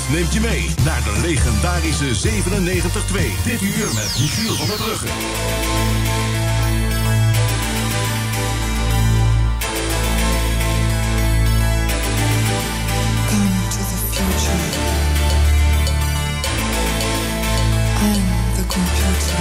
neemt je mee naar de legendarische 97-2. Dit uur met Michiel Van Der Brugge. Come to the future. I'm the computer.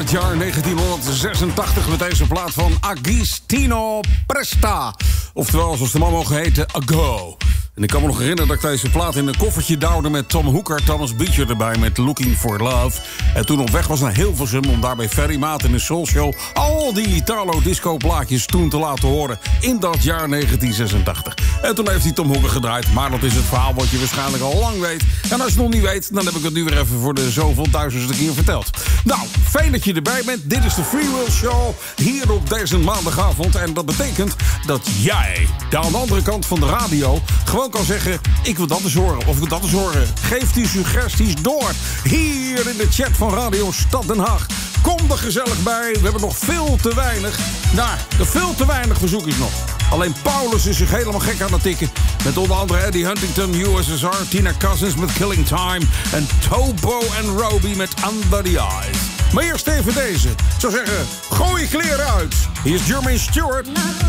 het jaar 1986 met deze plaat van Agostino Presta. Oftewel, zoals de man mogen heten, Ago. En ik kan me nog herinneren dat ik deze plaat in een koffertje douwde met Tom Hooker, Thomas Beecher erbij met Looking for Love. En toen op weg was naar Hilversum om daar bij Ferry Maat in de Soul Show al die Italo-disco-plaatjes toen te laten horen in dat jaar 1986. En toen heeft hij Tom Hooker gedraaid, maar dat is het verhaal wat je waarschijnlijk al lang weet. En als je het nog niet weet, dan heb ik het nu weer even voor de zoveel duizendste keer verteld. Nou, fijn dat je erbij bent. Dit is de Freewheel Show hier op deze maandagavond. En dat betekent dat jij daar aan de andere kant van de radio gewoon kan zeggen, ik wil dat eens horen of ik wil dat eens horen. Geef die suggesties door hier in de chat van Radio Stad Den Haag. Kom er gezellig bij. We hebben nog veel te weinig. Nou, veel te weinig verzoekjes nog. Alleen Paulus is zich helemaal gek aan het tikken. Met onder andere Eddie Huntington, USSR, Tina Cousins met Killing Time en Tobo en Roby met Under the Eyes. Maar eerst even deze. Ik zou zeggen, gooi je kleren uit. Hier is Jermaine Stewart.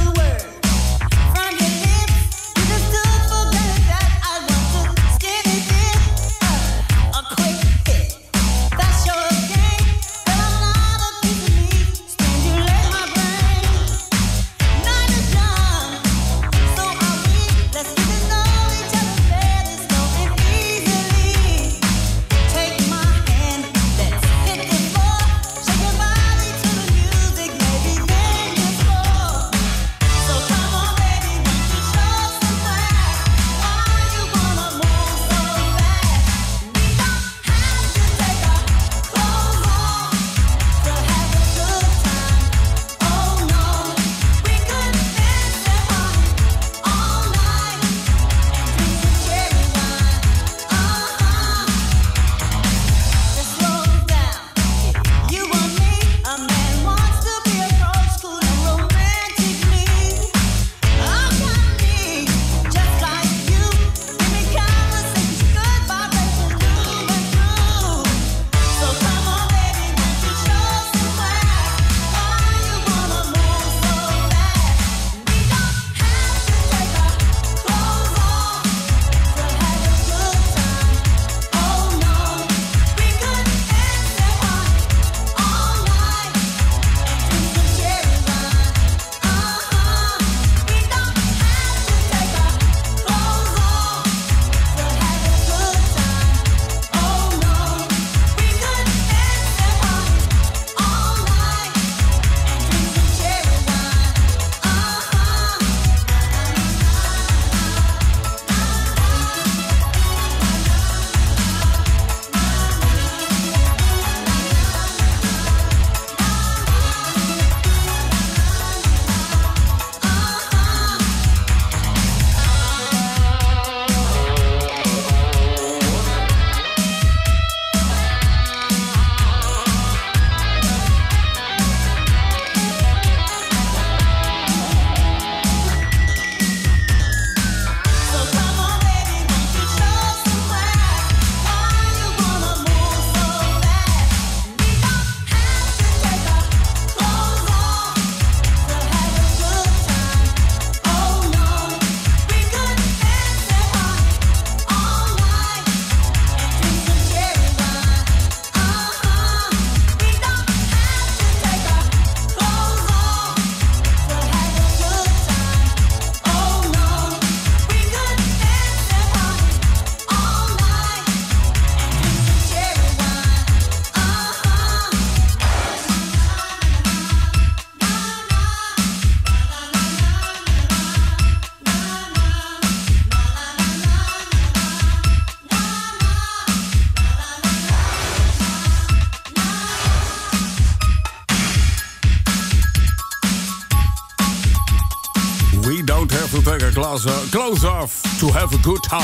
Close off to have a good time.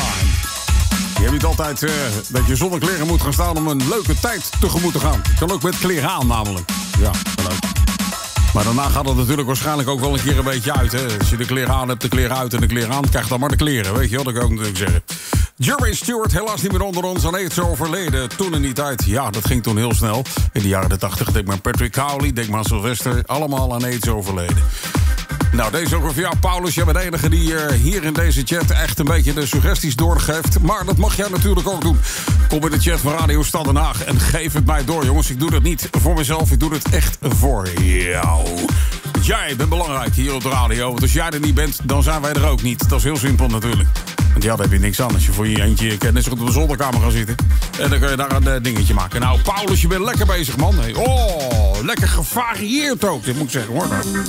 Je hebt niet altijd dat je zonder kleren moet gaan staan om een leuke tijd tegemoet te gaan. Kan ook met kleren aan namelijk. Ja, leuk. Maar daarna gaat het natuurlijk waarschijnlijk ook wel een keer een beetje uit. Hè? Als je de kleren aan hebt, de kleren uit en de kleren aan, krijg dan maar de kleren. Weet je wat ik ook natuurlijk zeggen. Jermaine Stewart, helaas niet meer onder ons, aan AIDS overleden. Toen in die tijd, ja, dat ging toen heel snel. In de jaren 80, denk maar Patrick Cowley, denk maar Sylvester, allemaal aan AIDS overleden. Nou, deze ook voor jou, Paulus. Jij bent de enige die hier in deze chat echt een beetje de suggesties doorgeeft. Maar dat mag jij natuurlijk ook doen. Kom in de chat van Radio Stad Den Haag en geef het mij door, jongens. Ik doe dat niet voor mezelf, ik doe het echt voor jou. Jij bent belangrijk hier op de radio. Want als jij er niet bent, dan zijn wij er ook niet. Dat is heel simpel natuurlijk. Want ja, daar heb je niks aan. Als je voor je eentje net zo goed op de zolderkamer gaat zitten. En dan kun je daar een dingetje maken. Nou, Paulus, je bent lekker bezig, man. Hey, oh, lekker gevarieerd ook. Dit moet ik zeggen, hoor.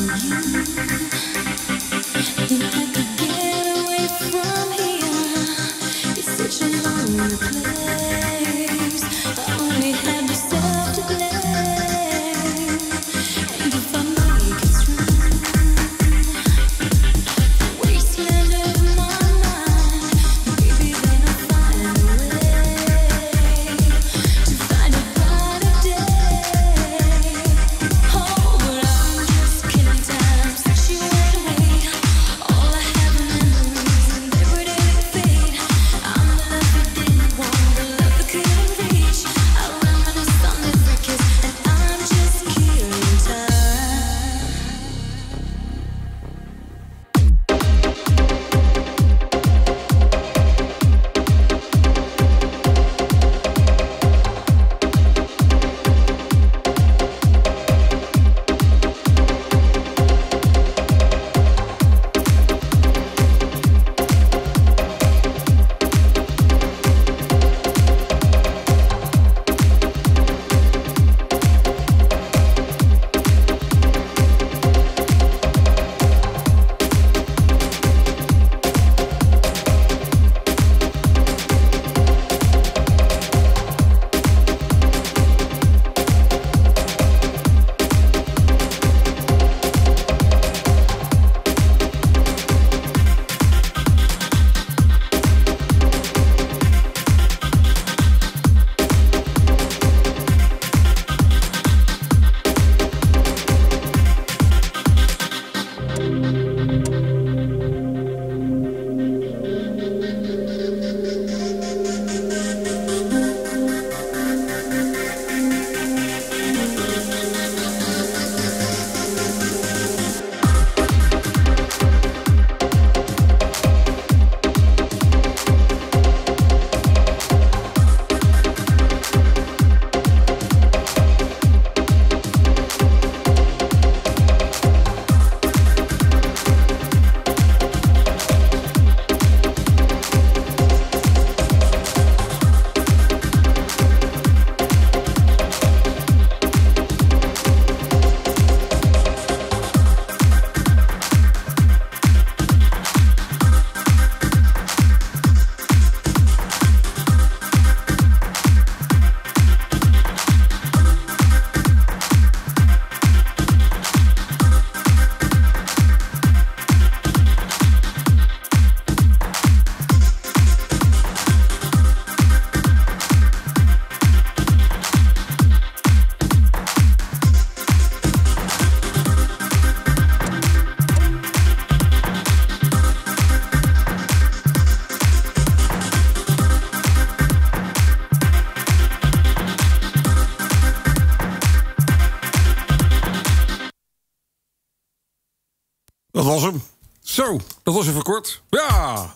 Dat was hem. Zo, dat was even kort. Ja,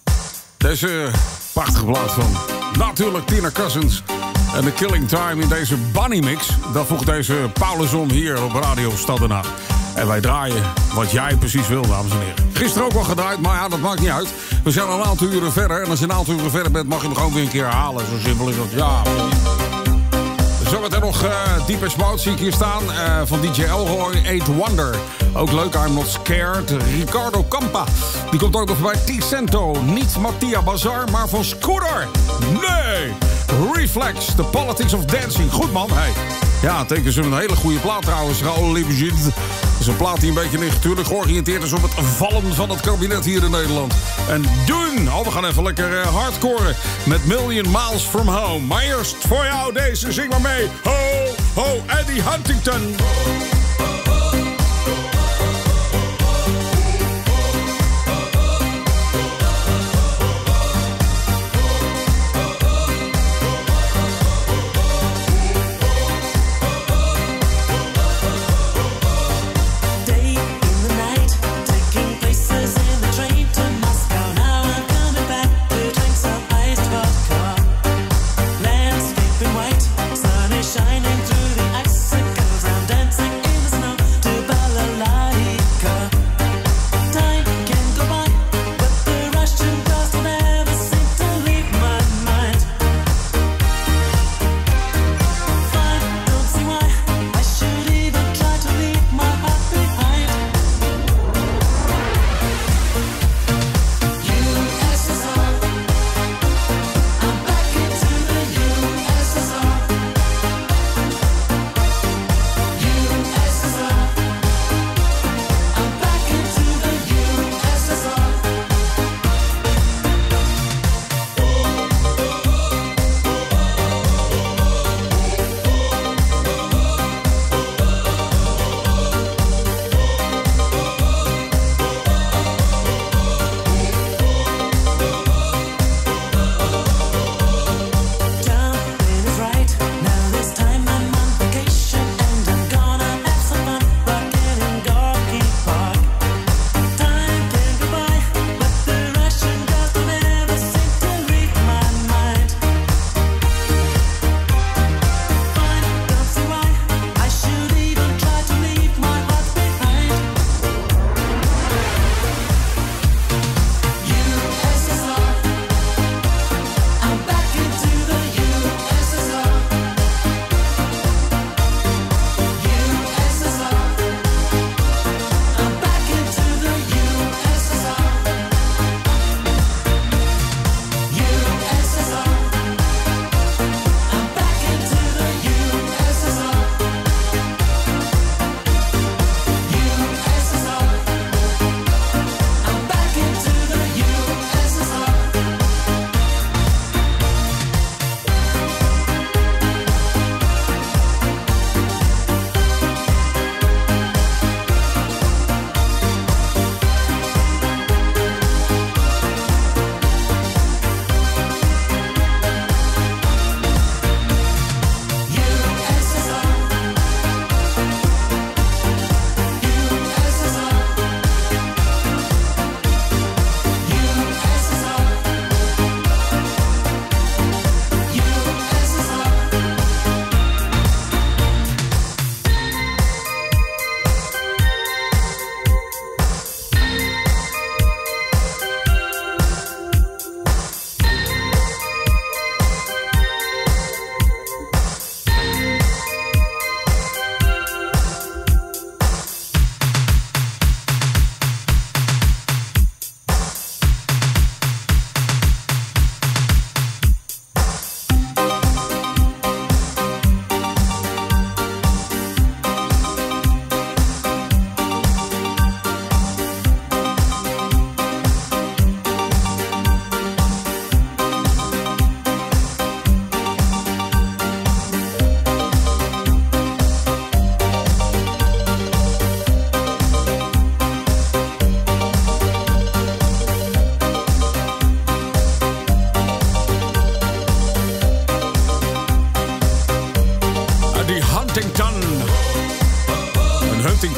deze prachtige plaat van natuurlijk Tina Cousins en The Killing Time in deze Bunny Mix. Dat voegt deze Paulus om hier op Radio Stad Den Haag. En wij draaien wat jij precies wil, dames en heren. Gisteren ook al gedraaid, maar ja, dat maakt niet uit. We zijn al een aantal uren verder. En als je een aantal uren verder bent, mag je hem gewoon weer een keer herhalen. Zo simpel is dat, ja. Zometeen nog Deepest Mode zie ik hier staan. Van DJ Elroy, 8 Wonder. Ook leuk, I'm Not Scared. Ricardo Campa. Die komt ook nog bij T-Cento. Niet Mattia Bazar, maar van Scooter. Nee! Reflex, The Politics of Dancing. Goed man, hey. Ja, tekens een hele goede plaat trouwens. Raoul Libigit. Dat is een plaat die een beetje natuurlijk georiënteerd is op het vallen van het kabinet hier in Nederland. En doen! Oh, we gaan even lekker hardcoren met Million Miles From Home. Maar eerst voor jou deze, zing maar mee. Ho, ho, Eddie Huntington. Day in the night, take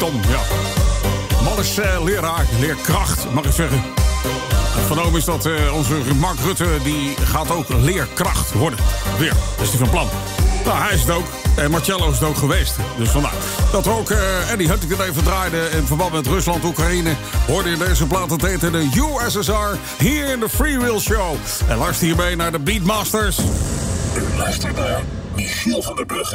Tom, ja. Man is leraar, leerkracht, mag ik zeggen. Vernomen is dat onze Mark Rutte, die gaat ook leerkracht worden. Weer, dat is die van plan. Nou, hij is het ook. En Marcello is het ook geweest. Dus vandaar. Dat we ook Eddie Huntington even draaiden in verband met Rusland, Oekraïne. Hoorde je deze plaat, het heette de USSR. Hier in de Freewheel Show. En luister hierbij naar de Beatmasters. U luistert naar Michiel Van Der Brugge.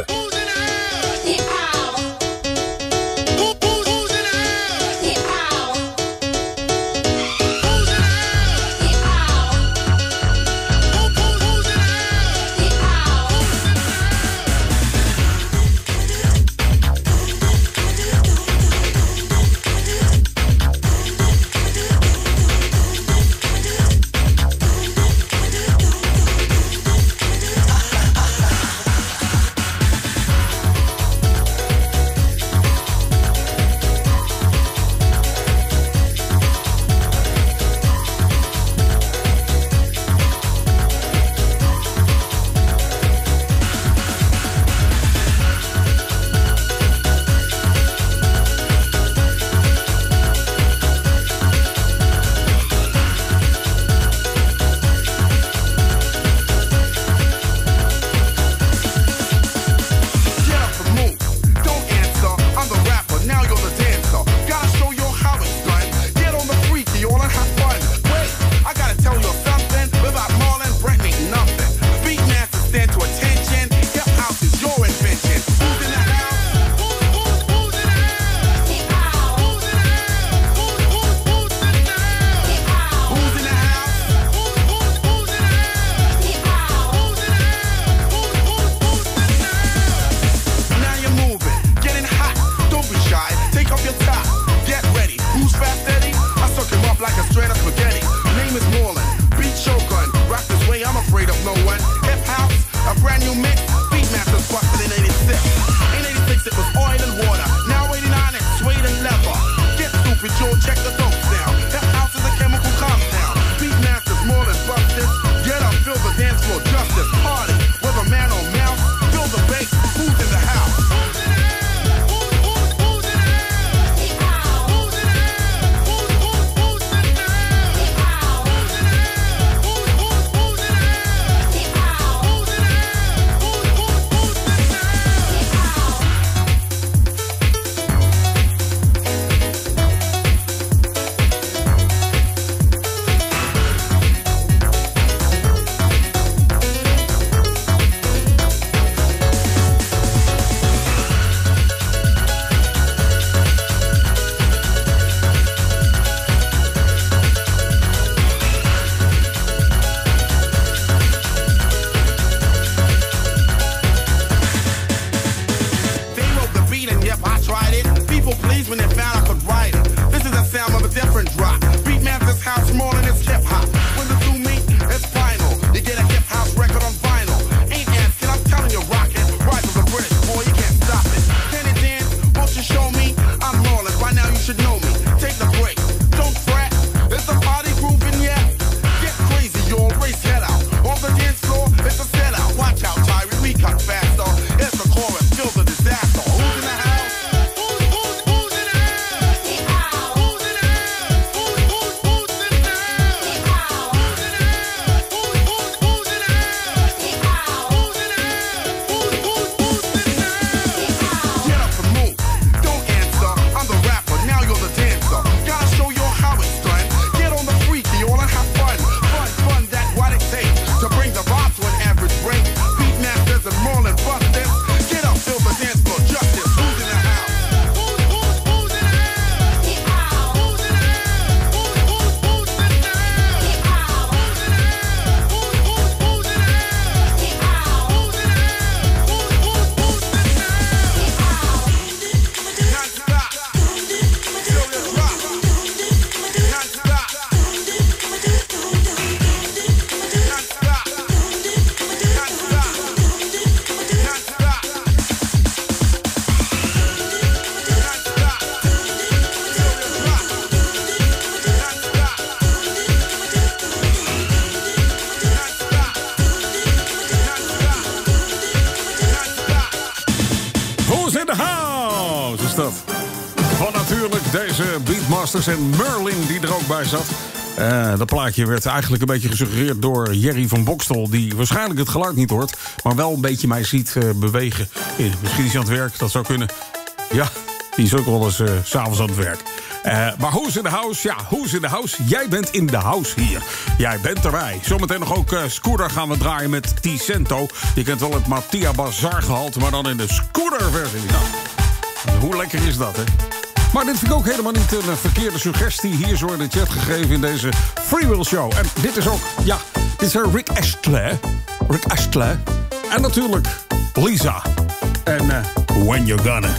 deze Beatmasters en Merlin die er ook bij zat. Dat plaatje werd eigenlijk een beetje gesuggereerd door Jerry van Bokstel... die waarschijnlijk het geluid niet hoort, maar wel een beetje mij ziet bewegen. Misschien is hij aan het werk, dat zou kunnen. Ja, die is ook wel eens 's avonds aan het werk. Maar who's in the house? Ja, who's in the house? Jij bent in de house hier. Jij bent erbij. Zometeen nog ook Scooter gaan we draaien met Ticento. Je kent wel het Mattia Bazar gehalte, maar dan in de Scooter-versie. Nou, hoe lekker is dat, hè? Maar dit vind ik ook helemaal niet een verkeerde suggestie... hier zo in de chat gegeven in deze Freewheel show. En dit is ook, ja, dit is Rick Astley. Rick Astley. En natuurlijk Lisa. En When You're Gonna.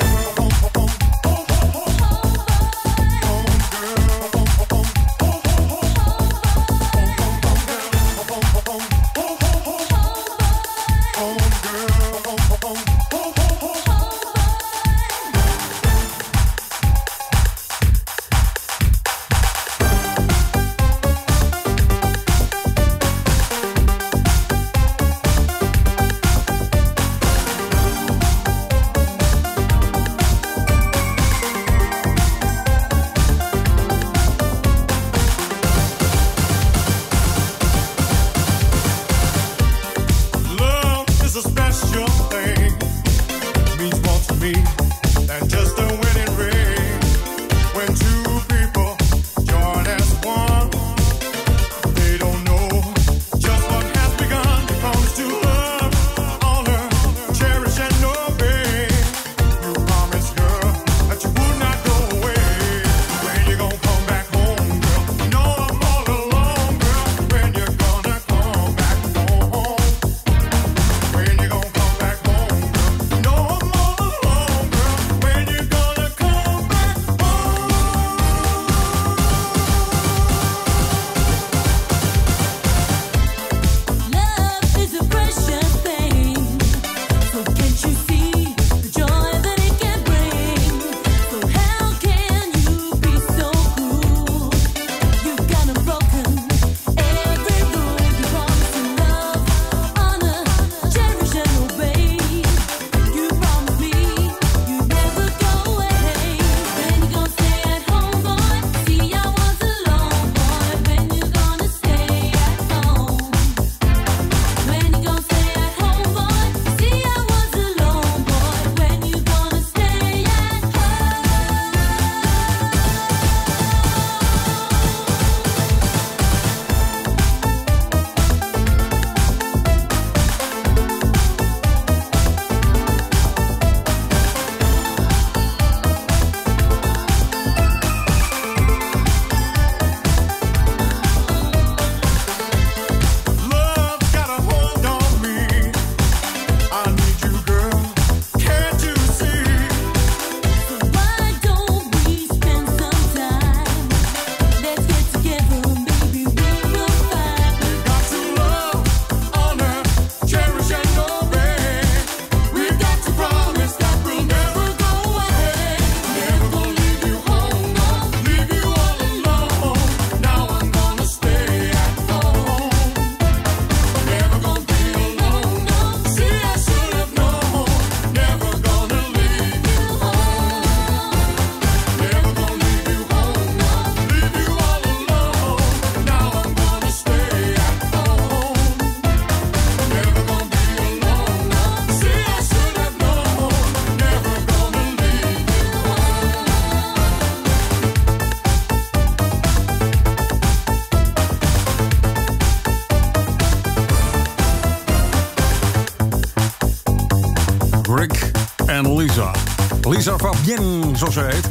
Lisa Fabienne, zoals ze heet.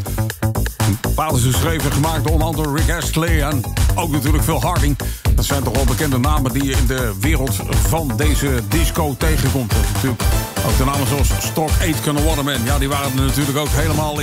Het plaat is geschreven en gemaakt door onder andere Rick Astley en ook natuurlijk Phil Harding. Dat zijn toch wel bekende namen die je in de wereld van deze disco tegenkomt. Natuurlijk ook de namen zoals Stock Aitken en Waterman. Ja, die waren er natuurlijk ook helemaal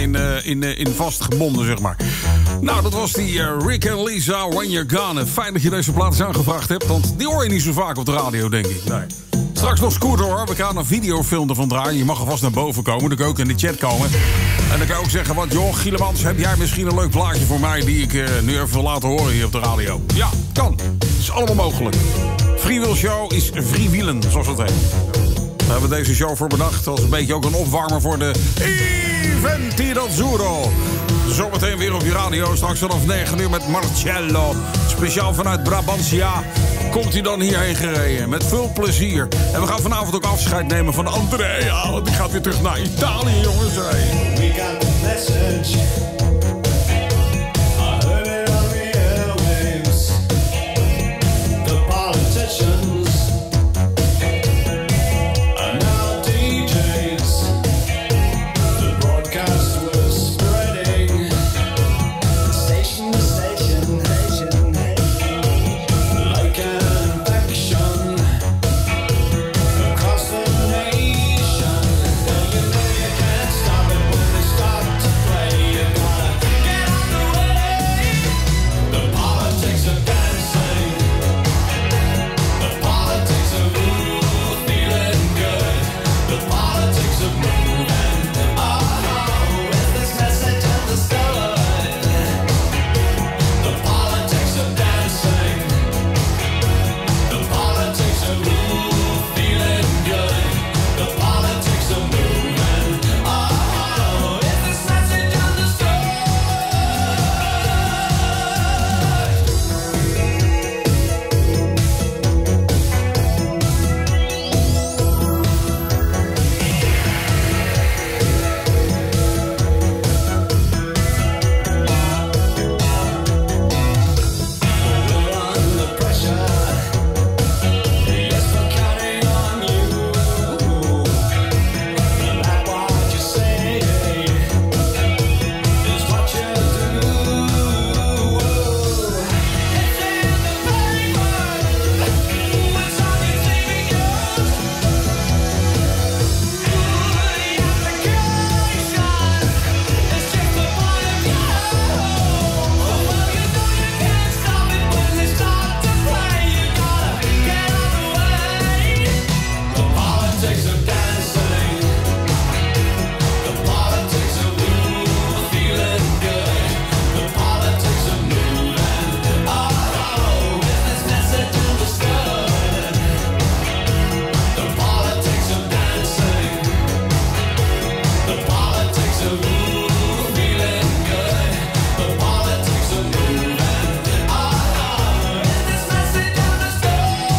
in vastgebonden, zeg maar. Nou, dat was die Rick en Lisa, When You're Gone. Fijn dat je deze plaat eens aangevraagd hebt, want die hoor je niet zo vaak op de radio, denk ik. Nee. Straks nog Scooter, hoor. We gaan een videofilm ervan draaien. Je mag alvast naar boven komen. Dan kan ik ook in de chat komen. En dan kan ik ook zeggen, wat joh, Gielemans, heb jij misschien een leuk plaatje voor mij die ik nu even wil laten horen hier op de radio? Ja, kan. Het is allemaal mogelijk. Freewheel show is freewheelen, zoals het heet. We hebben deze show voor bedacht als een beetje ook een opwarmer voor de Eventi d'Azzurro. Zometeen weer op je radio. Straks vanaf 9 uur met Marcello. Speciaal vanuit Brabantia komt hij dan hierheen gereden. Met veel plezier. En we gaan vanavond ook afscheid nemen van Andrea. Want die gaat weer terug naar Italië, jongens. We got the message. I heard it on the airwaves. The politicians are now DJs. The broadcast was spreading station to station, like an infection across the nation. You know you can't stop it when they start to play. You gotta get out the way. The politics of dancing, the politics of ooh, feeling good, the politics of moving. Oh, is this message understood? The politics of dancing, the politics of ooh, feeling good, the politics of moving. Oh, is this message understood? We're under pressure. Yes, we're counting on you. And that what you say is what you do. It's in the very word. It's on your fingers. The application is just a part of you. Well, you know you can't stop it when they start to play. You gotta get out the way. The politics of dancing, the politics of ooh, feeling good, the politics of moving. Oh, is this message understood? The politics of dancing, the politics of ooh, feeling good, the politics of moving. Oh, is this message understood?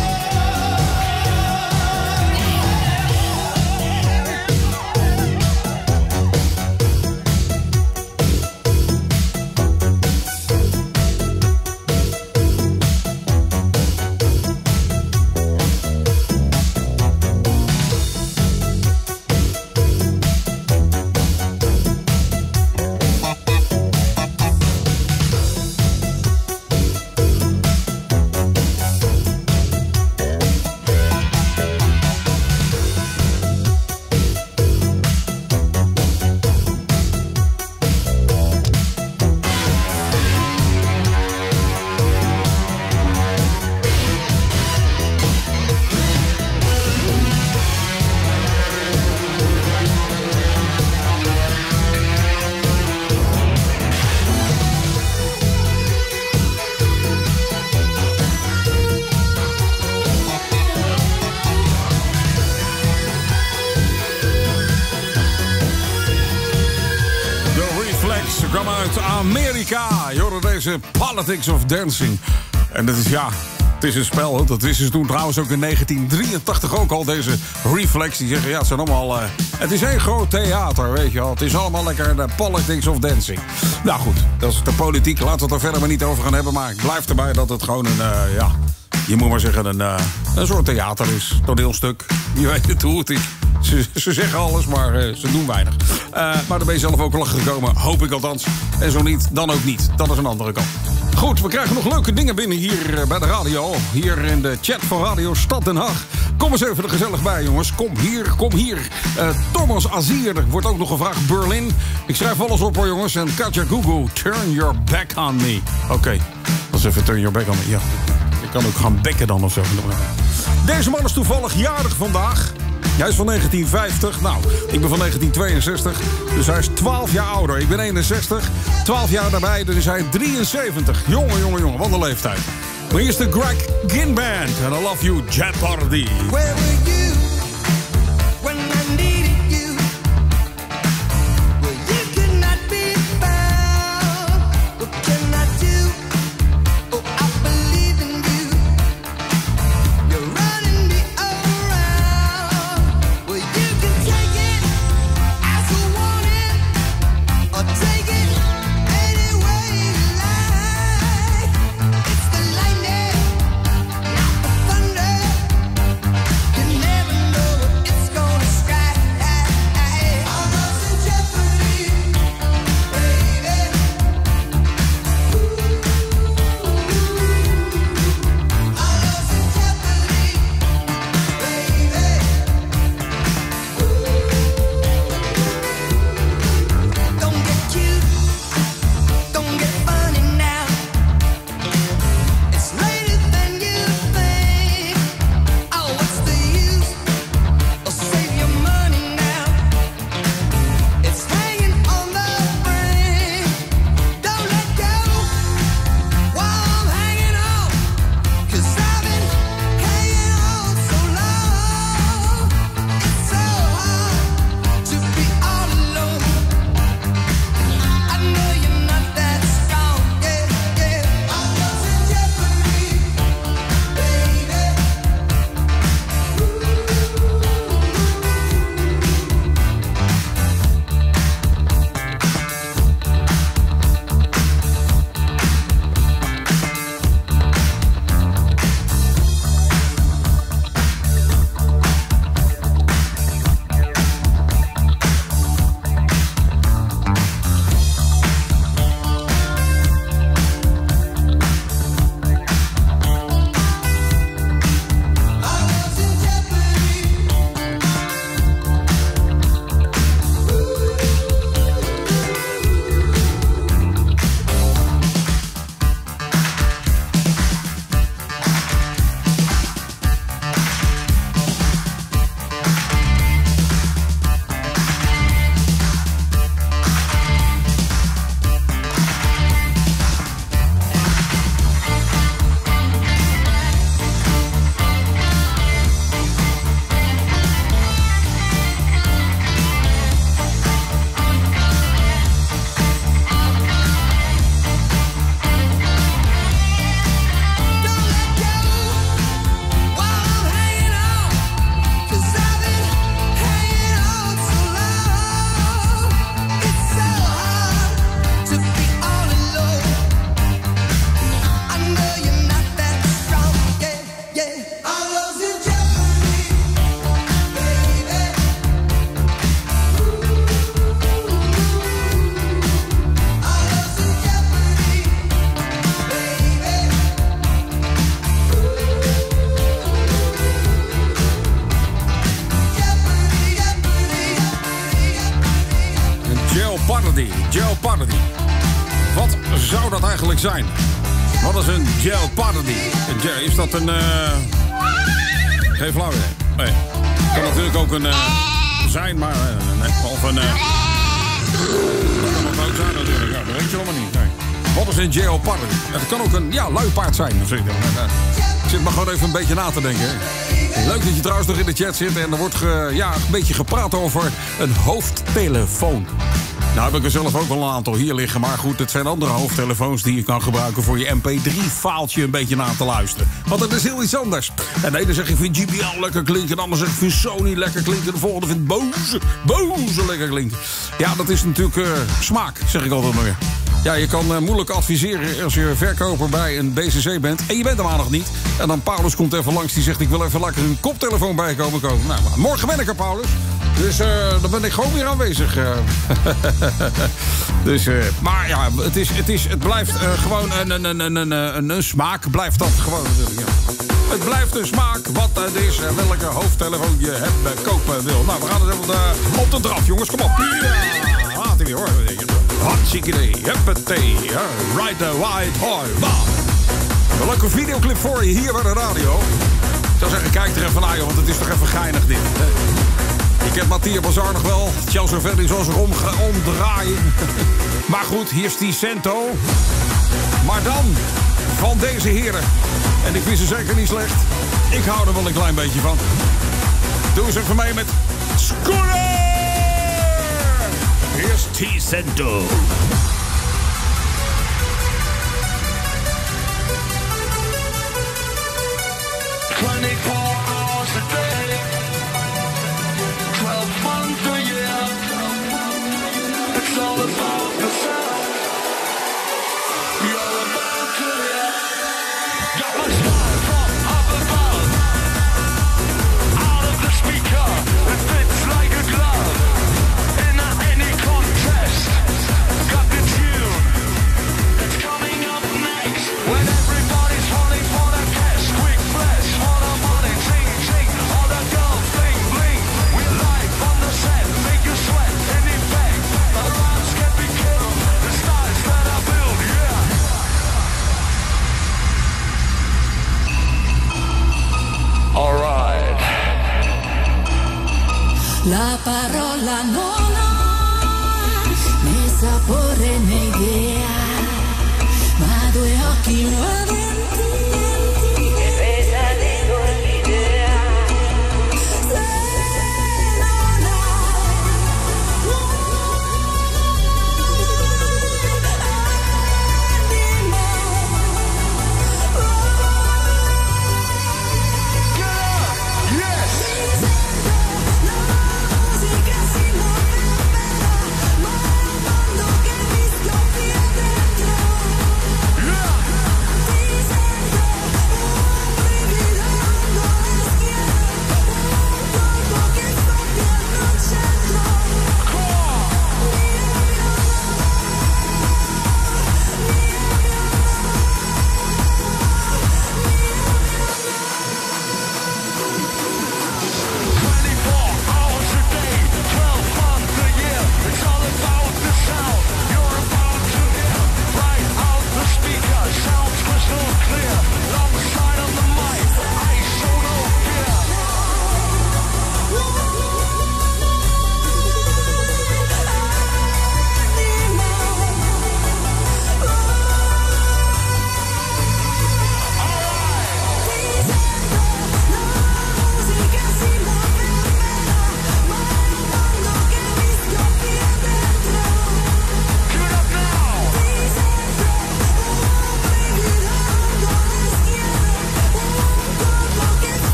De Reflex kwam uit Amerika. Je hoorde deze Politics of Dancing. En dat is, ja, het is een spel. Dat wisten ze toen trouwens ook in 1983 ook al. Deze Reflex, die zeggen, ja, het zijn allemaal... het is één groot theater, weet je wel. Het is allemaal lekker de Politics of Dancing. Nou goed, dat is de politiek. Laten we het er verder maar niet over gaan hebben. Maar ik blijf erbij dat het gewoon een, ja... Je moet maar zeggen, een soort theater is. Toneelstuk. Je weet het hoe het is. Ze zeggen alles, maar ze doen weinig. Maar daar ben je zelf ook wel achter gekomen. Hoop ik althans. En zo niet, dan ook niet. Dat is een andere kant. Goed, we krijgen nog leuke dingen binnen hier bij de radio. Hier in de chat van Radio Stad Den Haag. Kom eens even er gezellig bij, jongens. Kom hier, kom hier. Thomas Azier wordt ook nog gevraagd. Berlin. Ik schrijf alles op hoor, jongens. En Katja Google, turn your back on me. Oké, dat is even turn your back on me. Ja, ik kan ook gaan bekken dan of zo. Deze man is toevallig jarig vandaag. Hij is van 1950. Nou, ik ben van 1962. Dus hij is 12 jaar ouder. Ik ben 61. 12 jaar daarbij, dus is hij 73. Jongen. Wat een leeftijd. Maar hier is de Greg Ginn Band. En I Love You, Jeopardy. Where were you when I needed you? Well, you could not be found. Jeopardy. Wat zou dat eigenlijk zijn? Wat is een Jeopardy? Is dat een... Geen flauw idee. Nee. Kan natuurlijk ook een... zijn, maar... nee, of een... dat kan ook zijn natuurlijk. Ja, dat weet je allemaal niet. Nee. Wat is een Jeopardy? Het kan ook een luipaard zijn. Ik zit maar gewoon even een beetje na te denken. Hè. Leuk dat je trouwens nog in de chat zit. En er wordt een beetje gepraat over een hoofdtelefoon. Nou heb ik er zelf ook wel een aantal hier liggen. Maar goed, het zijn andere hoofdtelefoons die je kan gebruiken voor je mp3-faaltje een beetje na te luisteren. Want dat is heel iets anders. En de ene zegt ik vind JBL lekker klinken. En de ander zegt ik vind Sony lekker klinken. En de volgende vindt Bose lekker klinken. Ja, dat is natuurlijk smaak, zeg ik altijd maar weer. Ja, je kan moeilijk adviseren als je verkoper bij een BCC bent. En je bent er maar nog niet. En dan Paulus komt even langs, die zegt ik wil even lekker een koptelefoon bij komen kopen. Nou, morgen ben ik er, Paulus. Dus dan ben ik gewoon weer aanwezig. Maar ja, het blijft gewoon een smaak. Blijft dat gewoon. Ja. Het blijft een smaak wat het is en welke hoofdtelefoon je hebt kopen wil. Nou, we gaan het even op de draf, jongens. Kom op. Ja, gaat hij weer hoor. Hartstikke idee. Huppatee. Ride the white horse. Een leuke videoclip voor je hier bij de radio. Ik zou zeggen, kijk er even naar, joh, want het is toch even geinig dit. Ik heb Mathieu Bazar nog wel. Chelsea Verdi zoals er omdraaien. Maar goed, hier is die Cento. Maar dan van deze heren. En ik vind ze zeker niet slecht. Ik hou er wel een klein beetje van. Doe eens even mee met Scooter! Hier is T-Cento. 24 hours a day, 12 months a year. It's all about the sound. You're about to hear. Got my style from up above. Out of the speaker, it fits like a glove. In any contest, got the tune that's coming up next. When everybody's falling for the cash, quick flash for the money, ting ting, all the girls bling bling. We're live on the set, make you sweat in effect. The rhymes can be killed, the styles that I build, yeah. All right. La parola non ha né sapore né idea, ma due occhi ardenti che pesa dentro l'idea. Se non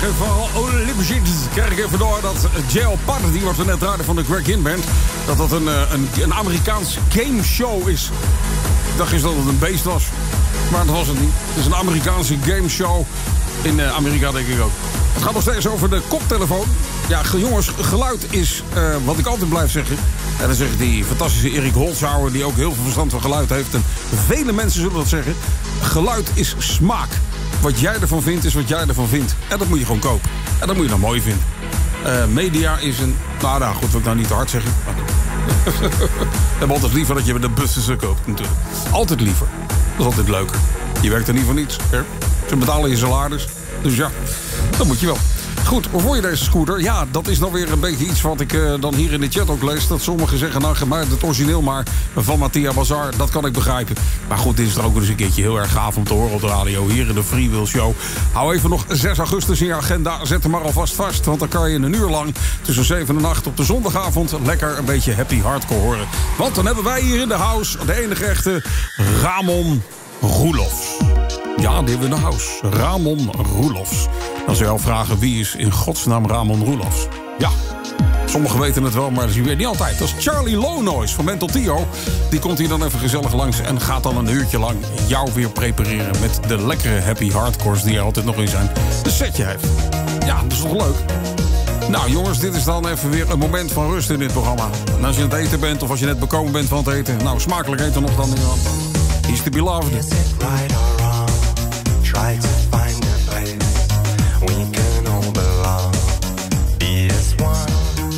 krijg ik van Olympisch. Krijg ik even door dat Jail Party, wat we net draaiden van de Greg In Band, dat een Amerikaans gameshow is. Ik dacht eens dat het een beest was. Maar dat was het niet. Het is een Amerikaanse gameshow. In Amerika denk ik ook. Het gaat nog steeds over de koptelefoon. Ja, jongens, geluid is wat ik altijd blijf zeggen. En dan zegt die fantastische Erik Holzhauer, die ook heel veel verstand van geluid heeft. En vele mensen zullen dat zeggen. Geluid is smaak. Wat jij ervan vindt, is wat jij ervan vindt. En dat moet je gewoon kopen. En dat moet je dan mooi vinden. Media is een... Nou goed, wil ik nou niet te hard zeggen. We hebben altijd liever dat je de bussen koopt, natuurlijk. Altijd liever. Dat is altijd leuker. Je werkt er niet voor niets. Hè? Ze betalen je salaris. Dus ja, dat moet je wel. Goed, hoe vond je deze scooter? Ja, dat is dan weer een beetje iets wat ik dan hier in de chat ook lees. Dat sommigen zeggen, nou, gemaakt het origineel maar van Mattia Bazar. Dat kan ik begrijpen. Maar goed, dit is er ook eens een keertje heel erg gaaf om te horen op de radio. Hier in de Freewheel Show. Hou even nog 6 augustus in je agenda. Zet hem maar alvast vast. Want dan kan je een uur lang tussen 7 en 8 op de zondagavond lekker een beetje happy hardcore horen. Want dan hebben wij hier in de house de enige echte Ramon Roelofs. Ja, die hebben we in de house. Ramon Roelofs. Dan zou je al vragen, wie is in godsnaam Ramon Roelofs? Ja, sommigen weten het wel, maar dat is weer niet altijd. Dat is Charlie Low Noise van Mental Tio. Die komt hier dan even gezellig langs en gaat dan een uurtje lang jou weer prepareren met de lekkere happy hardcores die er altijd nog in zijn. Een setje heeft. Ja, dat is toch leuk? Nou jongens, dit is dan even weer een moment van rust in dit programma. En als je aan het eten bent of als je net bekomen bent van het eten, nou smakelijk eten nog dan. He's the beloved. Is it right or wrong? Try to find a place we can all belong. Be as one.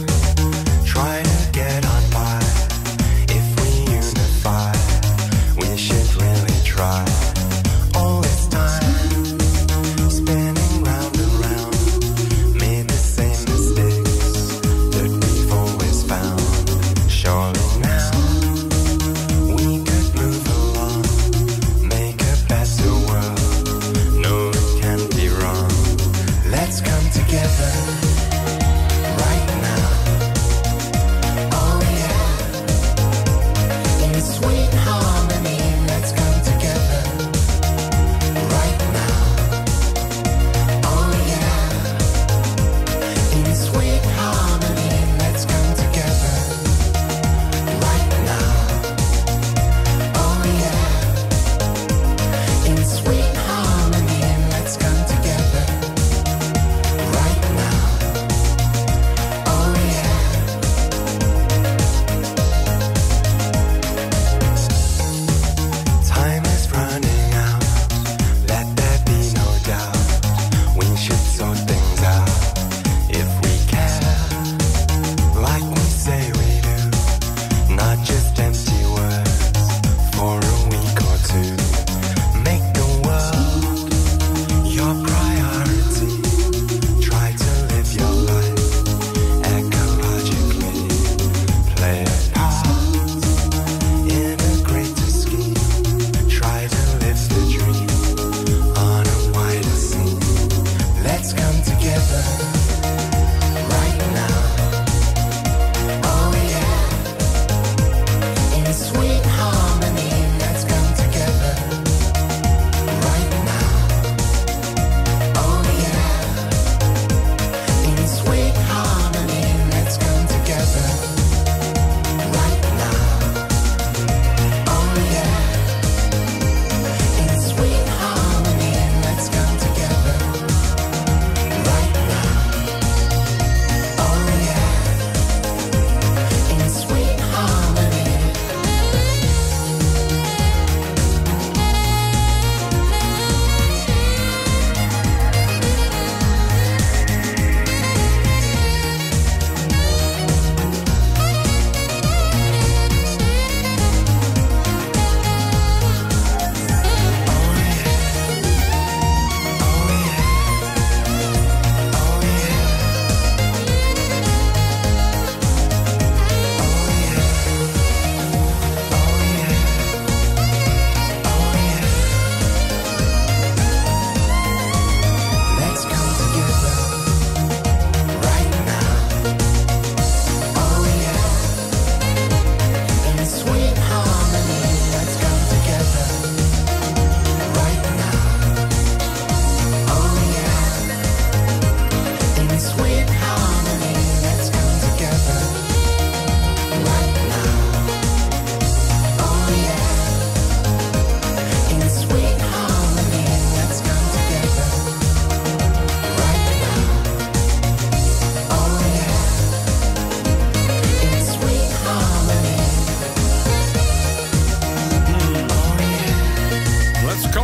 Try to get on by. If we unify, we should really try. All this time, spinning round and round, made the same mistakes that we've always found. Surely now we could move along, make a better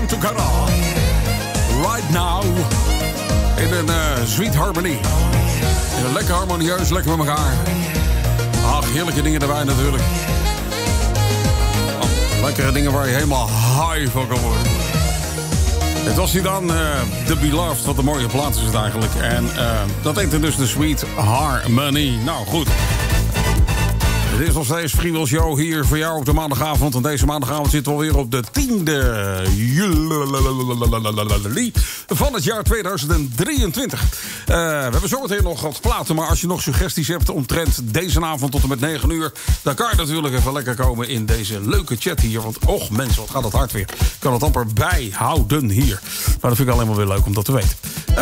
come together. Right now. In een sweet harmony. In een lekker harmonieus, lekker met elkaar. Ach, heerlijke dingen erbij natuurlijk. Oh, lekkere dingen waar je helemaal high van kan worden. Het was hier dan The Beloved, wat een mooie plaat is het eigenlijk. En dat heette dus de Sweet Harmony. Nou, goed. Het is nog steeds Freewheel Show hier voor jou op de maandagavond. En deze maandagavond zitten we alweer op de 10e juli van het jaar 2023. We hebben zometeen nog wat platen. Maar als je nog suggesties hebt omtrent deze avond tot en met 9 uur... dan kan je natuurlijk even lekker komen in deze leuke chat hier. Want och mensen, wat gaat het hard weer. Ik kan het amper bijhouden hier. Maar dat vind ik alleen maar weer leuk om dat te weten.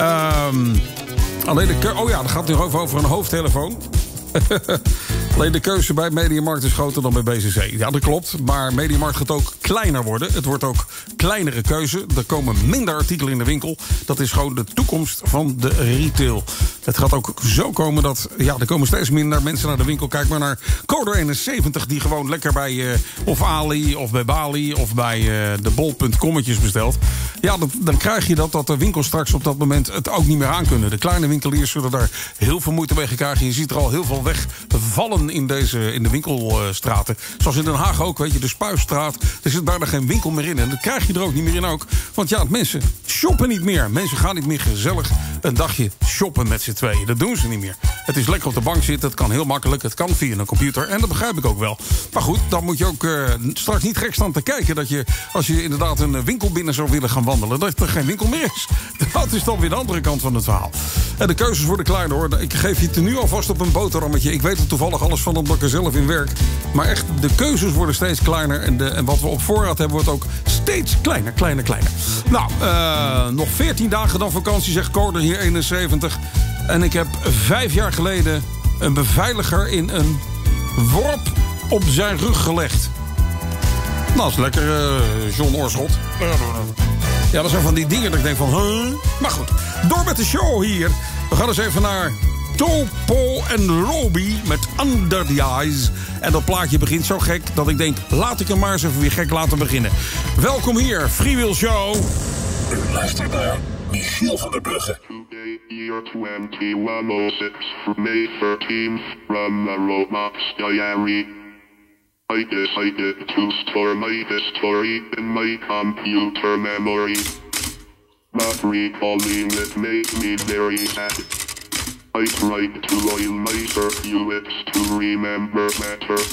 Alleen oh ja, dan gaat het nog over een hoofdtelefoon. Alleen de keuze bij Mediamarkt is groter dan bij BCC. Ja, dat klopt. Maar Mediamarkt gaat ook kleiner worden. Het wordt ook kleinere keuze. Er komen minder artikelen in de winkel. Dat is gewoon de toekomst van de retail. Het gaat ook zo komen dat... ja, er komen steeds minder mensen naar de winkel. Kijk maar naar Code 71... die gewoon lekker bij of Ali of bij Bali... of bij de bol.commetjes bestelt. Ja, dan krijg je dat de winkels straks op dat moment... het ook niet meer aankunnen. De kleine winkeliers zullen daar heel veel moeite mee krijgen. Je ziet er al heel veel wegvallen in de winkelstraten. Zoals in Den Haag ook, weet je, de Spuisstraat. Er zit bijna geen winkel meer in. En dat krijg je er ook niet meer in ook. Want ja, mensen shoppen niet meer. Mensen gaan niet meer gezellig een dagje shoppen met z'n tweeën. Dat doen ze niet meer. Het is lekker op de bank zitten. Het kan heel makkelijk. Het kan via een computer. En dat begrijp ik ook wel. Maar goed, dan moet je ook straks niet gek staan te kijken... dat je, als je inderdaad een winkel binnen zou willen gaan wandelen... dat er geen winkel meer is. Dat is dan weer de andere kant van het verhaal. En de keuzes worden kleiner, hoor. Ik geef je het nu alvast op een boterhammetje. Ik weet er toevallig alles van omdat ik er zelf in werk. Maar echt, de keuzes worden steeds kleiner. En wat we op voorraad hebben, wordt ook steeds kleiner. Nou, nog 14 dagen dan vakantie, zegt Code hier 71. En ik heb 5 jaar geleden een beveiliger in een worp op zijn rug gelegd. Nou, dat is lekker, John Oorschot. Ja, dat zijn van die dingen dat ik denk van... huh? Maar goed, door met de show hier. We gaan eens even naar Topo en Roby met Under the Eyes. En dat plaatje begint zo gek dat ik denk... laat ik hem maar eens even weer gek laten beginnen. Welkom hier, Freewheel Show. U luistert naar Michiel Van Der Brugge. Today, year 2106, May 13th, from the Roblox diary. I decided to store my history in my computer memory. But recalling it made me very sad. I tried to oil my circuits to remember better.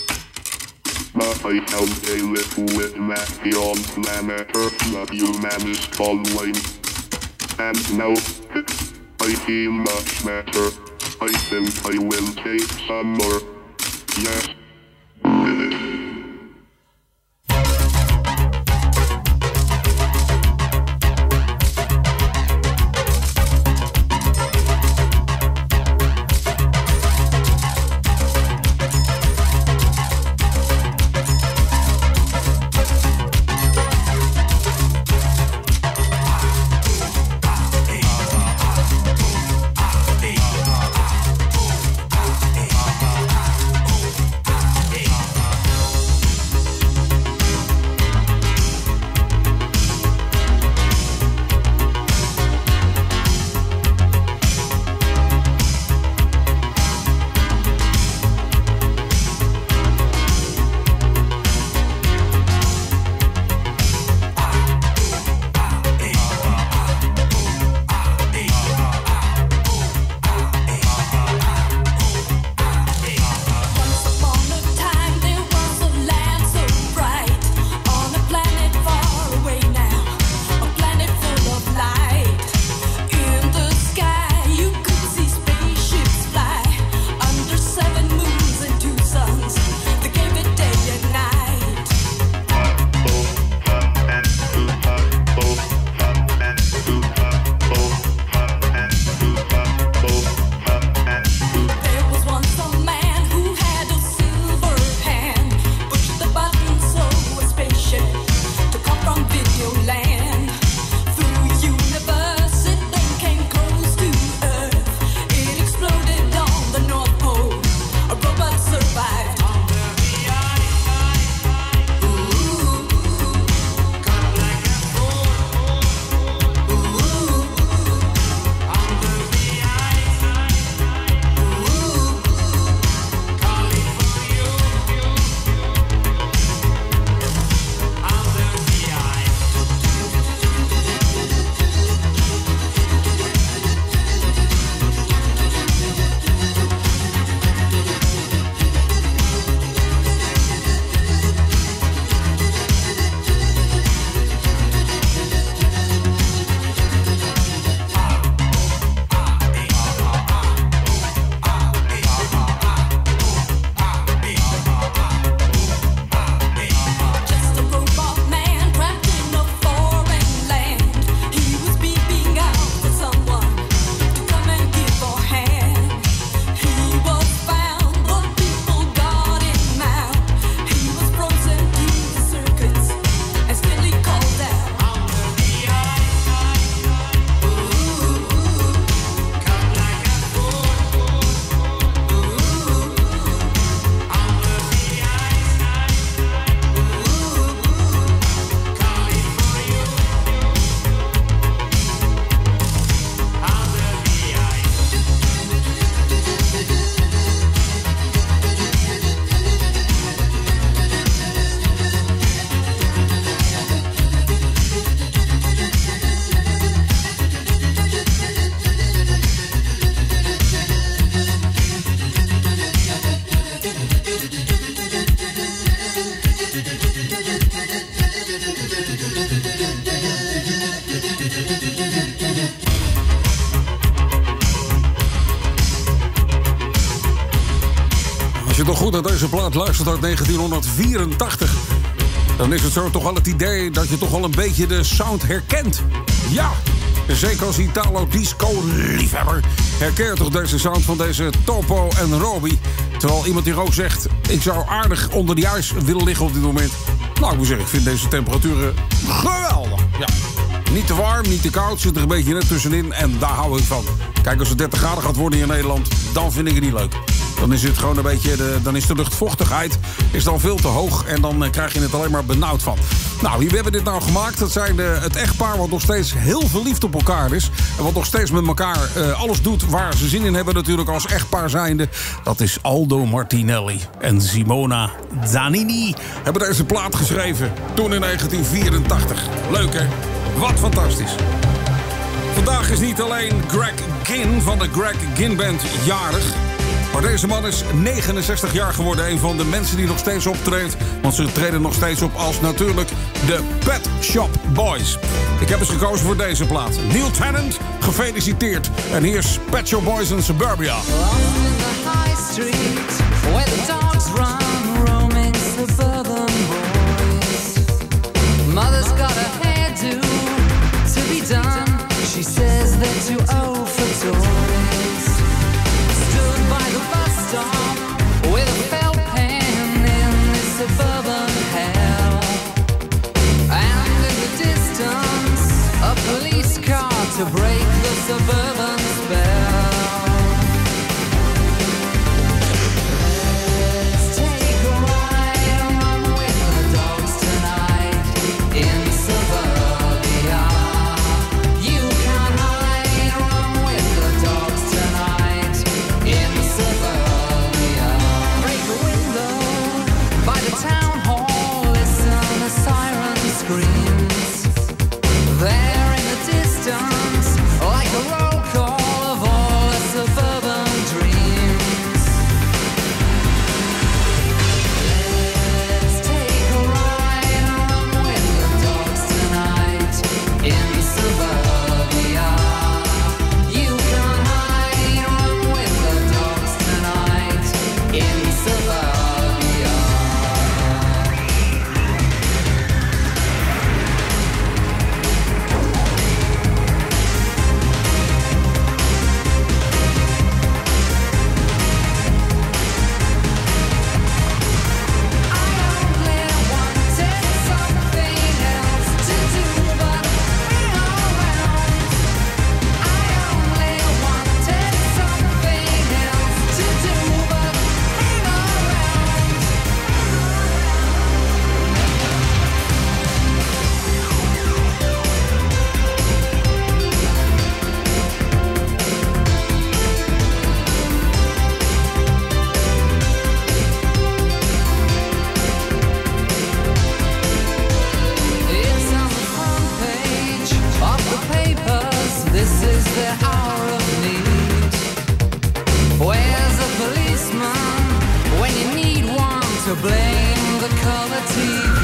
But I found a liquid that beyond planet Earth that human is following. And now, I feel much better. I think I will take some more. Yes. goed naar deze plaat luistert uit 1984... dan is het zo toch wel het idee dat je toch wel een beetje de sound herkent. Ja, zeker als Italo-disco-liefhebber herken je toch deze sound van deze Topo en Roby. Terwijl iemand hier ook zegt, ik zou aardig onder die ijs willen liggen op dit moment. Nou, ik moet zeggen, ik vind deze temperaturen geweldig. Ja. Niet te warm, niet te koud, zit er een beetje net tussenin en daar hou ik van. Kijk, als het 30 graden gaat worden hier in Nederland, dan vind ik het niet leuk. Dan is het gewoon een beetje, dan is de luchtvochtigheid is dan veel te hoog en dan krijg je het alleen maar benauwd van. Nou, wie hebben dit nou gemaakt? Dat zijn het echtpaar wat nog steeds heel verliefd op elkaar is. En wat nog steeds met elkaar alles doet waar ze zin in hebben natuurlijk als echtpaar zijnde. Dat is Aldo Martinelli en Simona Zanini hebben deze plaat geschreven. Toen in 1984. Leuk hè? Wat fantastisch. Vandaag is niet alleen Greg Ginn van de Greg Ginn Band jarig. Maar deze man is 69 jaar geworden. Een van de mensen die nog steeds optreedt. Want ze treden nog steeds op als natuurlijk de Pet Shop Boys. Ik heb eens gekozen voor deze plaat. Neil Tennant, gefeliciteerd. En hier is Pet Shop Boys in Suburbia. Alone in the high street, where the dogs run, roaming suburban boys. Mother's got a hairdo to be done. She says they're too old for toys. Stood by the bus stop with a felt pen in this suburban hell. And in the distance, a police car to break the suburban spell. Let's take a ride along with the dogs tonight in suburbia. You can hide along with the dogs tonight in suburbia. Break a window by the town hall, listen a siren screams. There in the distance, like a roll call of all the suburban dreams. Let's take a ride along with the dogs tonight in suburbia. You can hide along with the dogs tonight in suburbia. It's on the front page of the papers. This is the hour of need. Where's a policeman when you need one to blame the color TV?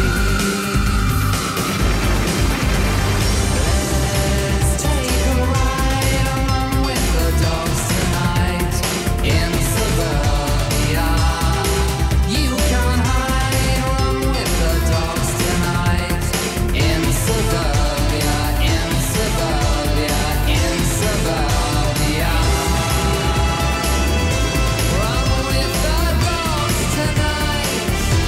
Let's take a ride along with the dogs tonight in suburbia. You can hide along with the dogs tonight in suburbia, in suburbia, in suburbia. Run with the dogs tonight.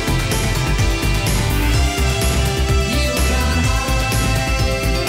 You can hide.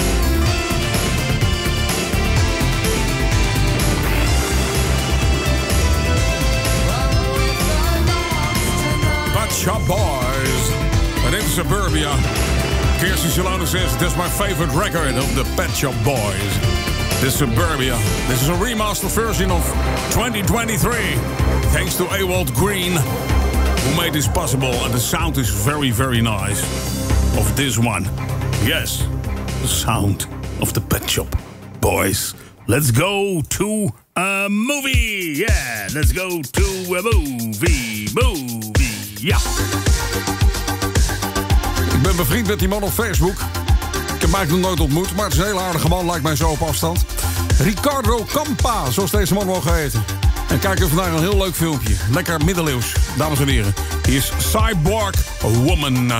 Run with the dogs tonight. Pet Shop Boys. And in Suburbia. Kirsty Solano says, this is my favorite record of the Pet Shop Boys. This Suburbia. This is a remastered version of 2023. Thanks to Ewald Green, who made this possible. And the sound is very, very nice. Of this one. Yes, the sound of the Pet Shop Boys. Let's go to a movie. Yeah, let's go to a movie. Ja. Ik ben bevriend met die man op Facebook. Ik heb hem nog nooit ontmoet, maar het is een heel aardige man, lijkt mij zo op afstand. Ricardo Campa, zoals deze man wel geheten. En kijken we vandaag een heel leuk filmpje. Lekker middeleeuws, dames en heren. Hier is Cyborg Woman.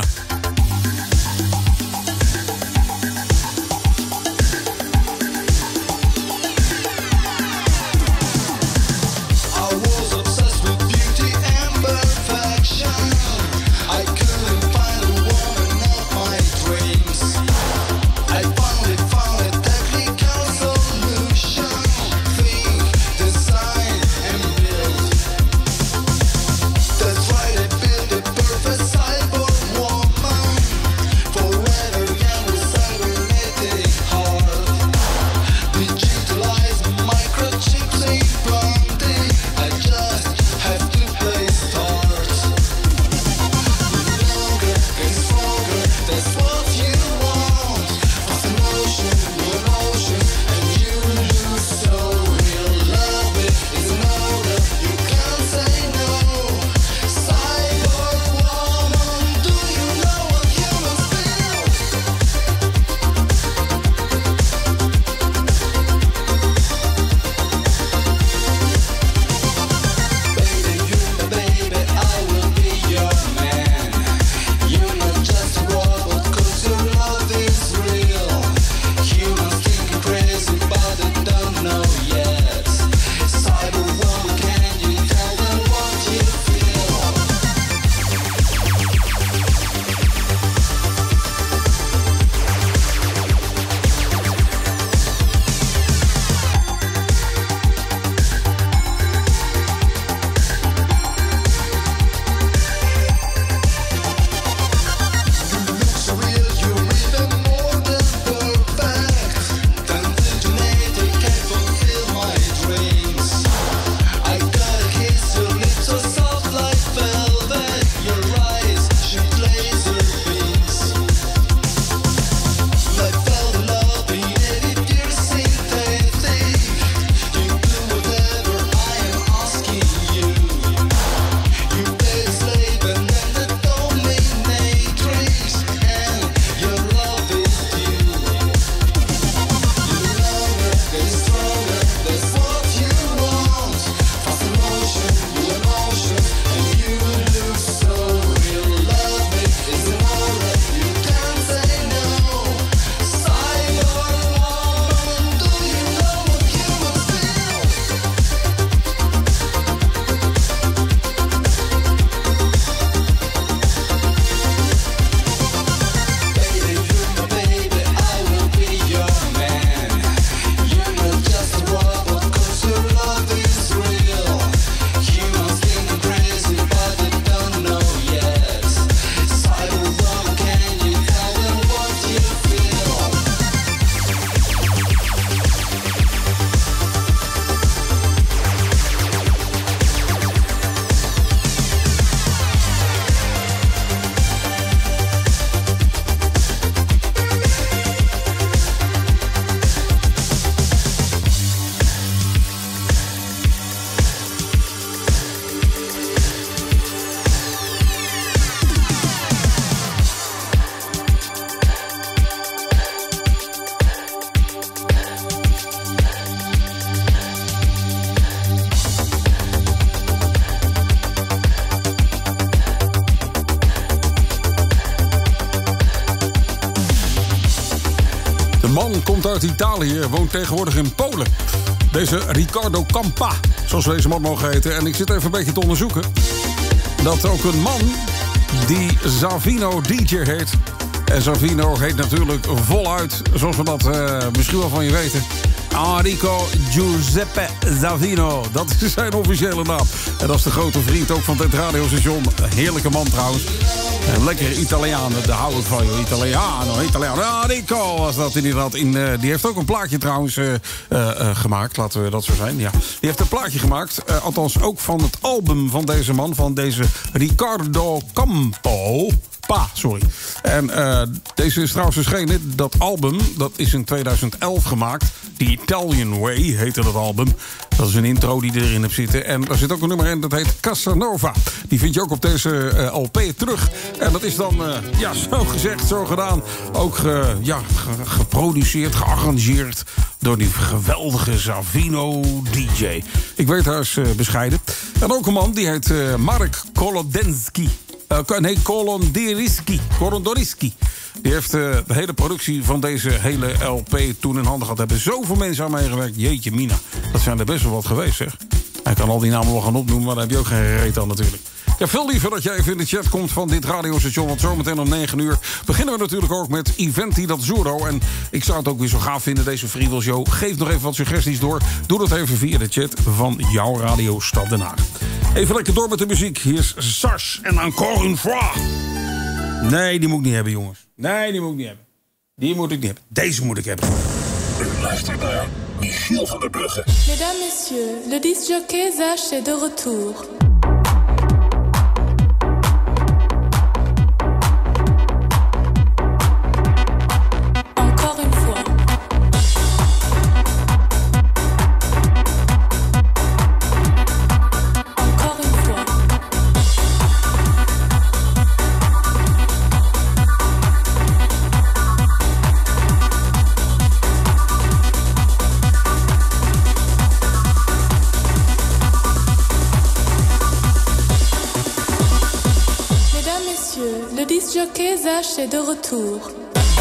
Man komt uit Italië, woont tegenwoordig in Polen. Deze Riccardo Campa, zoals we deze man mogen heten. En ik zit even een beetje te onderzoeken dat ook een man die Savino DJ heet. En Savino heet natuurlijk voluit, zoals we dat misschien wel van je weten, Enrico Giuseppe Savino. Dat is zijn officiële naam. En dat is de grote vriend ook van dit radiostation. Een heerlijke man trouwens. Een lekkere Italiaan, daar hou ik van. Italiano. Enrico was dat inderdaad. Die heeft ook een plaatje trouwens gemaakt. Laten we dat zo zijn. Ja. Die heeft een plaatje gemaakt. Althans ook van het album van deze man. Van deze Riccardo Campa. Sorry. En deze is trouwens verschenen. Dat album, dat is in 2011 gemaakt. The Italian Way heette dat album. Dat is een intro die erin hebt zitten. En daar zit ook een nummer in, dat heet Casanova. Die vind je ook op deze LP terug. En dat is dan, zo gezegd, zo gedaan. Ook geproduceerd, gearrangeerd door die geweldige Savino DJ. Ik weet haar is bescheiden. En ook een man, die heet Mark Kolodensky. Kolondoriski. Die heeft de hele productie van deze hele LP toen in handen gehad. Er hebben zoveel mensen aan meegewerkt. Jeetje mina, dat zijn er best wel wat geweest, zeg. Hij kan al die namen wel gaan opnoemen, maar daar heb je ook geen reet aan natuurlijk. Ik heb veel liever dat jij even in de chat komt van dit radiostation. Want zometeen om 9 uur beginnen we natuurlijk ook met Eventi dat Zuro. En ik zou het ook weer zo gaaf vinden, deze Freewheel Show. Geef nog even wat suggesties door. Doe dat even via de chat van jouw radio Stad Den Haag. Even lekker door met de muziek. Hier is Sars en Encore une fois. Nee, die moet ik niet hebben, jongens. Nee, die moet ik niet hebben. Die moet ik niet hebben. Deze moet ik hebben. U luistert naar Michiel Van Der Brugge. Mesdames, messieurs, le disc-jockey Zach est de retour. Encore une fois. Encore une fois. Mesdames, messieurs, le disc-jockey Zach est de retour.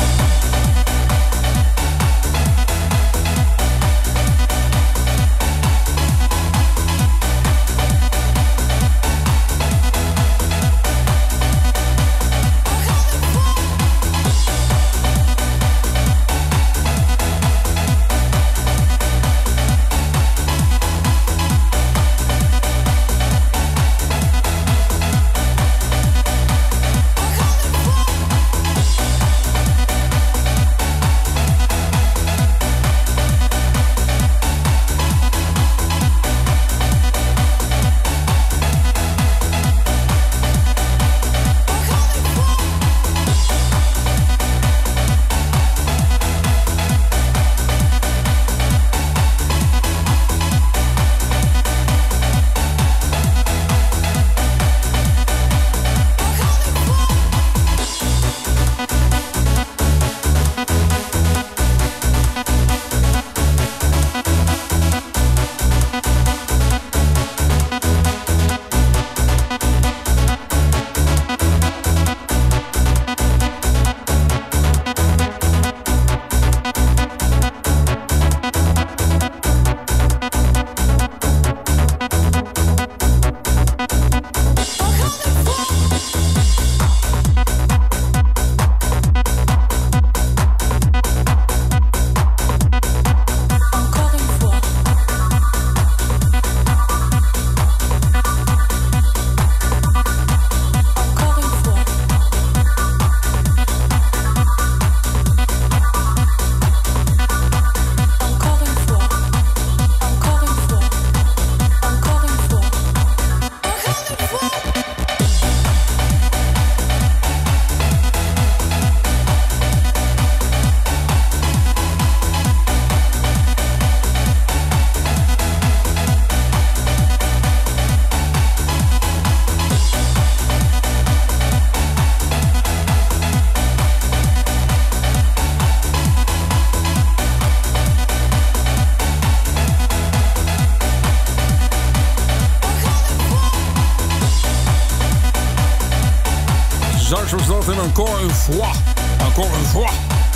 Zars was dat en Encore une fois. Encore une fois.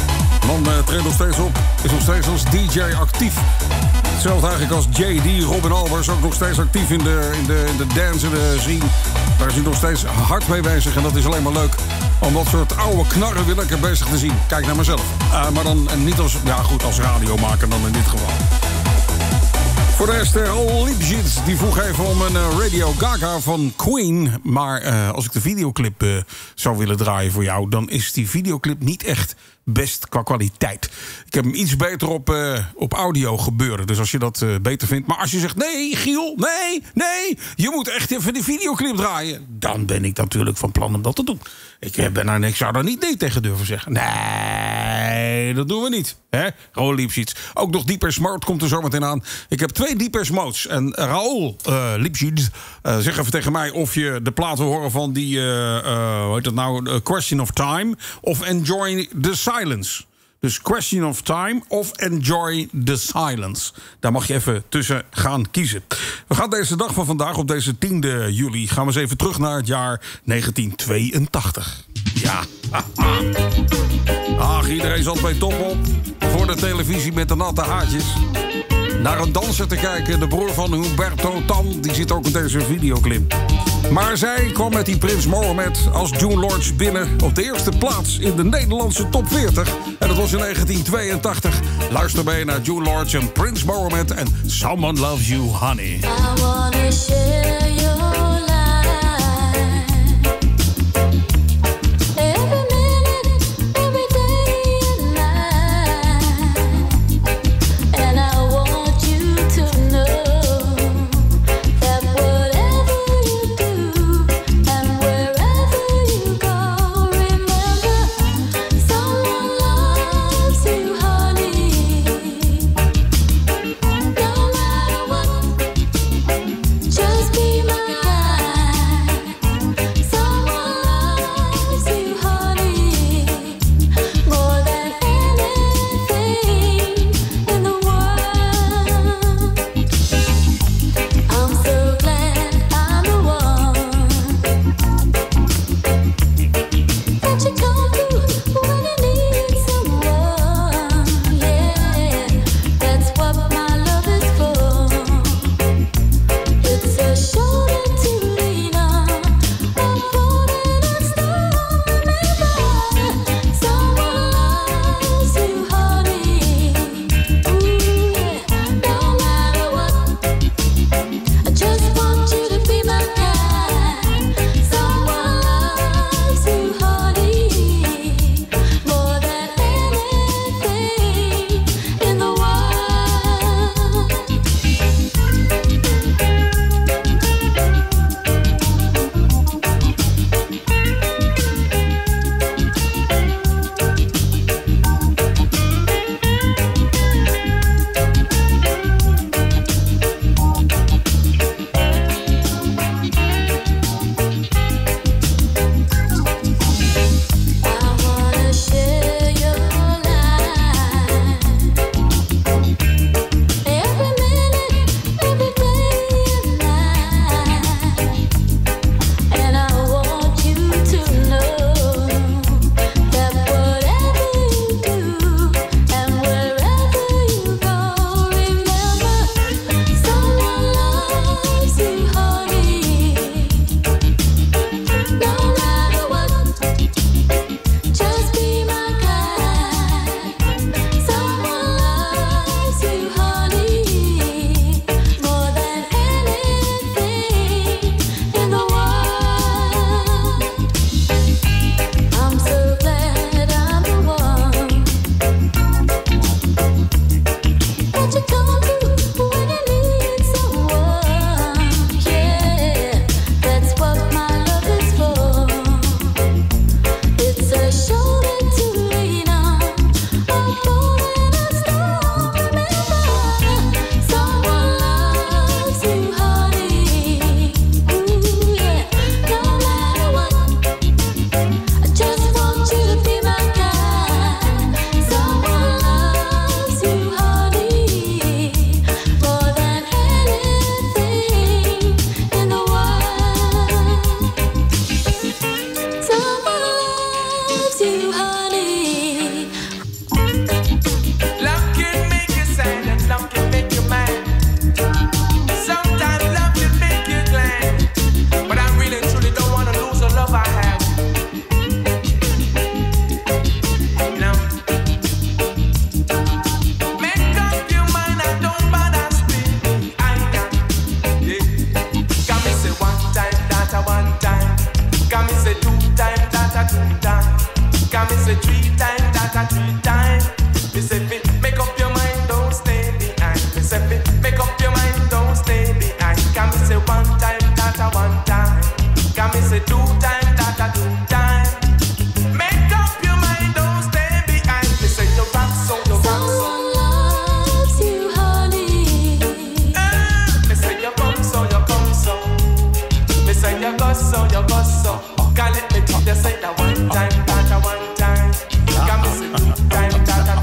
Man treedt nog steeds op. Is nog steeds als DJ actief. Hetzelfde eigenlijk als JD. Robin Albers ook nog steeds actief in de dance en de scene. Daar is hij nog steeds hard mee bezig. En dat is alleen maar leuk. Om dat soort oude knarren weer lekker bezig te zien. Kijk naar mezelf. Maar dan niet als, ja goed, als radiomaker dan in dit geval. Voor de rest, Liebjits, die vroeg even om een Radio Gaga van Queen. Maar als ik de videoclip zou willen draaien voor jou, dan is die videoclip niet echt best qua kwaliteit. Ik heb hem iets beter op audio gebeuren. Dus als je dat beter vindt. Maar als je zegt, nee, Giel, nee, je moet echt even die videoclip draaien. Dan ben ik natuurlijk van plan om dat te doen. Ik zou daar niet nee tegen durven zeggen. Nee, dat doen we niet. Raoul Liebjits. Ook nog Deeper Smart komt er zo meteen aan. Ik heb 2 Deeper Modes. En Raoul Liebjits, zeg even tegen mij of je de plaat wil horen van die, hoe heet dat nou, Question of Time of Enjoy the Silence. Dus Question of Time of Enjoy the Silence. Daar mag je even tussen gaan kiezen. We gaan deze dag van vandaag, op deze 10e juli... gaan we eens even terug naar het jaar 1982. Ja. Ach, iedereen zat bij top op. Voor de televisie met de natte haartjes. Naar een danser te kijken. De broer van Humberto Tan, die zit ook in deze videoclip. Maar zij kwam met die Prins Mohammed als June Lords binnen... op de eerste plaats in de Nederlandse top 40. En dat was in 1982. Luister mee naar June Lords en Prins Mohammed en Someone Loves You, Honey. I wanna share your life. Every minute, every day and night. And I want you to know that whatever you do and wherever you go, remember someone loves you, honey. No matter what, just be my guide. Someone loves you, honey, more than anything in the world. I'm so glad I'm the one that you come to when you need someone. Yeah, that's what my love is for. It's a shoulder to lean on, a boat in a storm. Remember, someone loves you, honey. Ooh, yeah, no matter what, I just want you to be my guide. Someone loves you, honey, more than anything in the world. I wanna share your life. Every minute, every day and night. And I want you to know that whatever you do and wherever you go, remember someone loves you, honey. No matter what, just be my guide. Someone loves you, honey, more than anything in the world. I'm so glad I'm the one that you come to when you need someone. Yeah, that's what my love is for. It's a shoulder to lean on, a boat in a storm. Remember, someone loves you, honey. Ooh, yeah, no matter what, I just want you to be my guide. Someone loves you, honey, more than anything in the world. Someone loves you, honey. Love can make you sad and love can make you mad. Sometimes love can make you glad. But I really and truly don't want to lose the love I have. Now, make up your mind, I don't bother speak. I got, yeah. Got me say one time, that a one time. Got me say two time, that a two time. Got me say three time, that a three time. Me say make up your mind, don't stay behind. Me say make up your mind, don't stay behind. Got me say one time, that a one time. Got me say two time, that a two time. Make up your mind, don't stay behind. Me say you rock so, you rock so. Someone loves you, honey. Me say you come so, you come so. Me say you go so, you go so. Can't let me talk, you say that one time, that a one time. Got me say two time, that a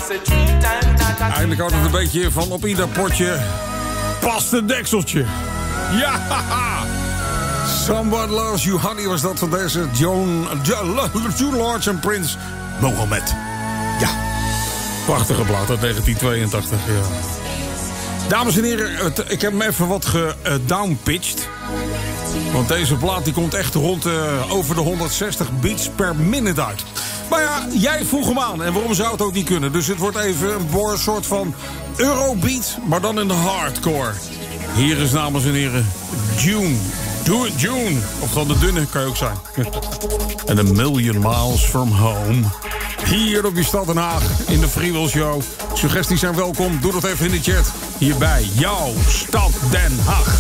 say 3 times that I Eindelijk houdt het een beetje van op ieder potje past een dekseltje. Ja, Somebody Loves You Honey was dat van deze John Lords en Prince Mohammed. Ja, prachtige plaat uit 1982. Ja. Dames en heren, ik heb hem even wat gedownpitcht. Want deze plaat die komt echt rond over de 160 beats per minute uit. Maar ja, jij vroeg hem aan. En waarom zou het ook niet kunnen? Dus het wordt even een soort van Eurobeat, maar dan in de hardcore. Hier is, dames en heren, June. Do it June. Of dan de dunne, kan je ook zijn. En A Million Miles From Home. Hier op je Stad Den Haag in de Freewheel Show. Suggesties zijn welkom. Doe dat even in de chat. Hier bij jouw Stad Den Haag.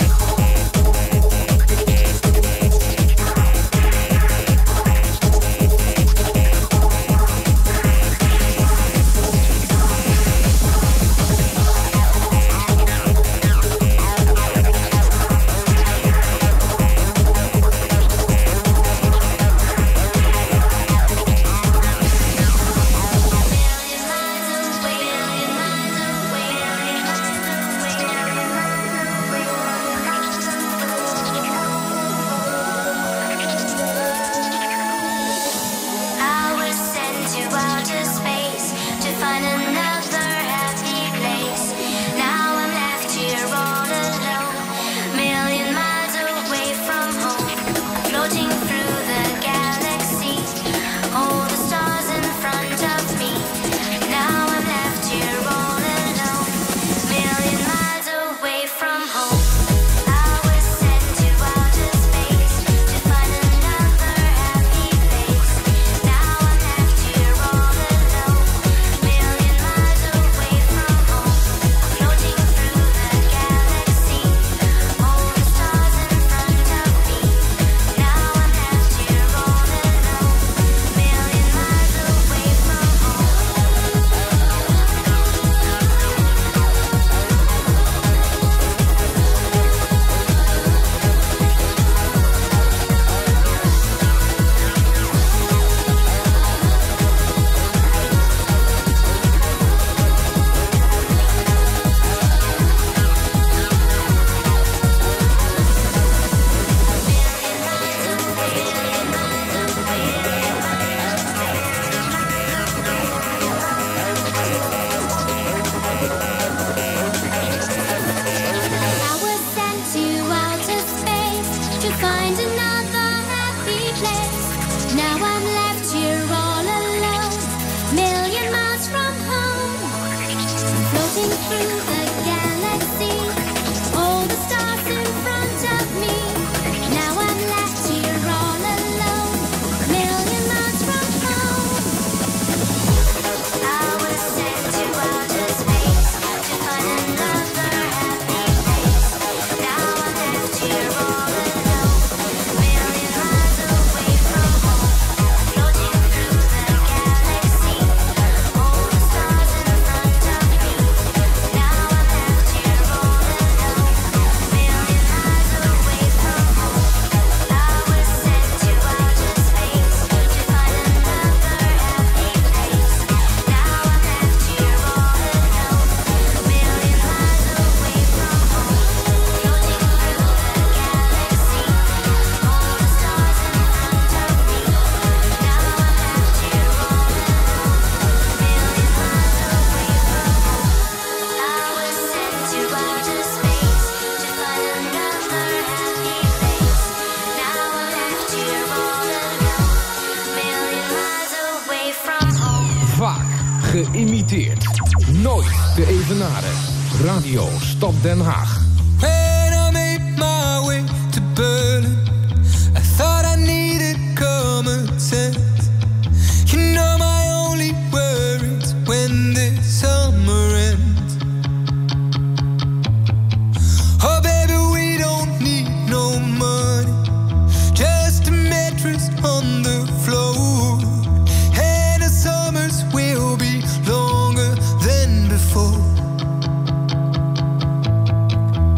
Geïmiteerd. Nooit te evenaren. Radio Stad Den Haag. When I made my way to Berlin, I thought I needed common sense. You know my only worries when this summer ends. Oh baby, we don't need no money, just a mattress on the floor. And the summers will be longer than before.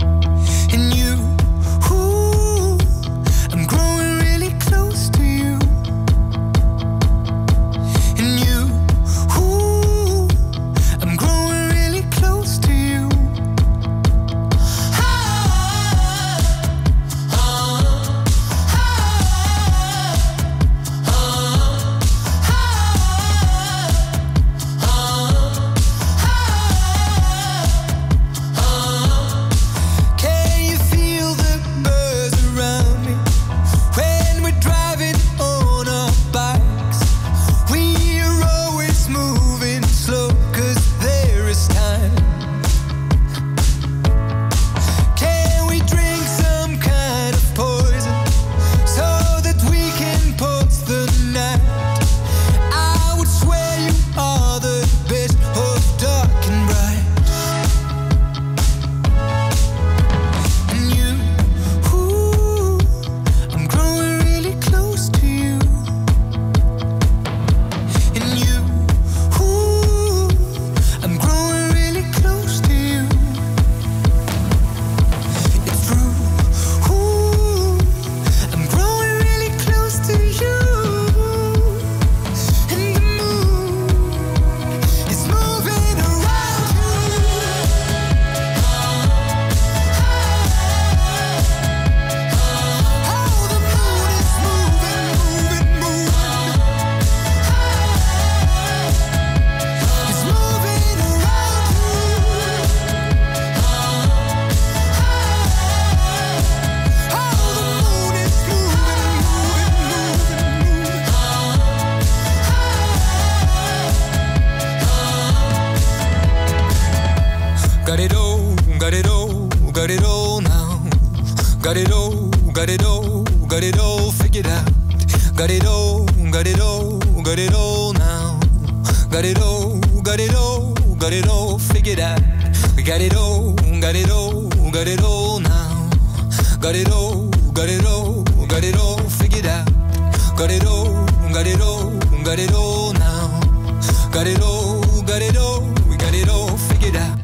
got it all, got it all, got it all now. Got it all, got it all, got it all figured out. Got it all, got it all, got it all now. Got it all, got it all, got it all figured out. We got it all, got it all, got it all now. Got it all, got it all, got it all figured out. Got it all, got it all, got it all now. Got it all, got it all, we got it all figured out.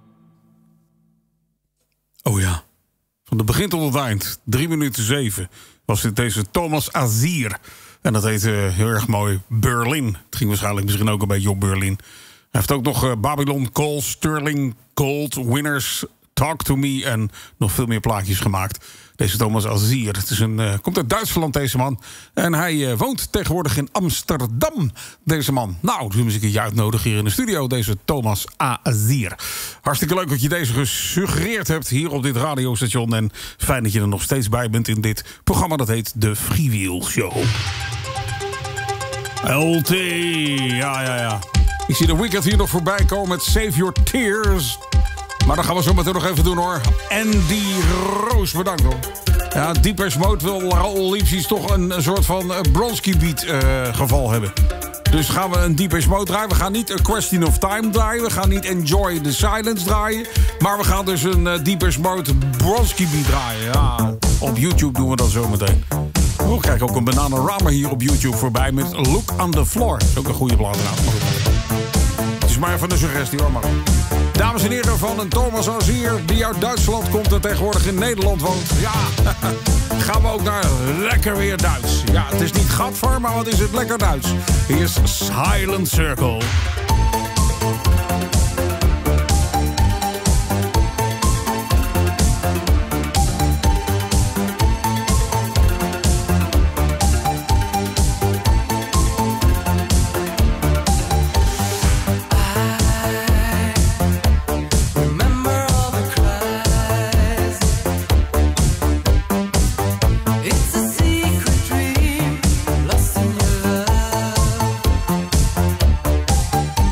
Oh ja, van het begin tot het eind, 3:07, was dit deze Thomas Azier. En dat heette heel erg mooi Berlin. Het ging waarschijnlijk misschien ook een beetje op Berlin. Hij heeft ook nog Babylon Call, Sterling Gold, Winners, Talk to Me en nog veel meer plaatjes gemaakt. Deze Thomas Azier. Het is komt uit Duitsland, deze man. En hij woont tegenwoordig in Amsterdam, deze man. Nou, dus moet ik je uitnodigen hier in de studio, deze Thomas Azier. Hartstikke leuk dat je deze gesuggereerd hebt hier op dit radiostation. En fijn dat je er nog steeds bij bent in dit programma. Dat heet de Freewheel Show. LT, ja. Ik zie de Weekend hier nog voorbij komen met Save Your Tears. Maar dat gaan we zo meteen nog even doen, hoor. Andy Roos, bedankt, hoor. Ja, Deepest Mode wil al liefst toch een soort van Bronski Beat geval hebben. Dus gaan we een Deepest Mode draaien. We gaan niet A Question of Time draaien. We gaan niet Enjoy the Silence draaien. Maar we gaan dus een Deepest Mode Bronski Beat draaien. Ja, op YouTube doen we dat zo meteen. Oh, kijk, ook een Bananarama hier op YouTube voorbij met Look on the Floor. Dat is ook een goede plaat. Het is maar even een suggestie, hoor, maar. Dames en heren, van een Thomas Azier die uit Duitsland komt en tegenwoordig in Nederland woont. Ja, gaan we ook naar lekker weer Duits. Ja, het is niet Gadver, maar wat is het lekker Duits. Hier is Silent Circle. Lost in your love.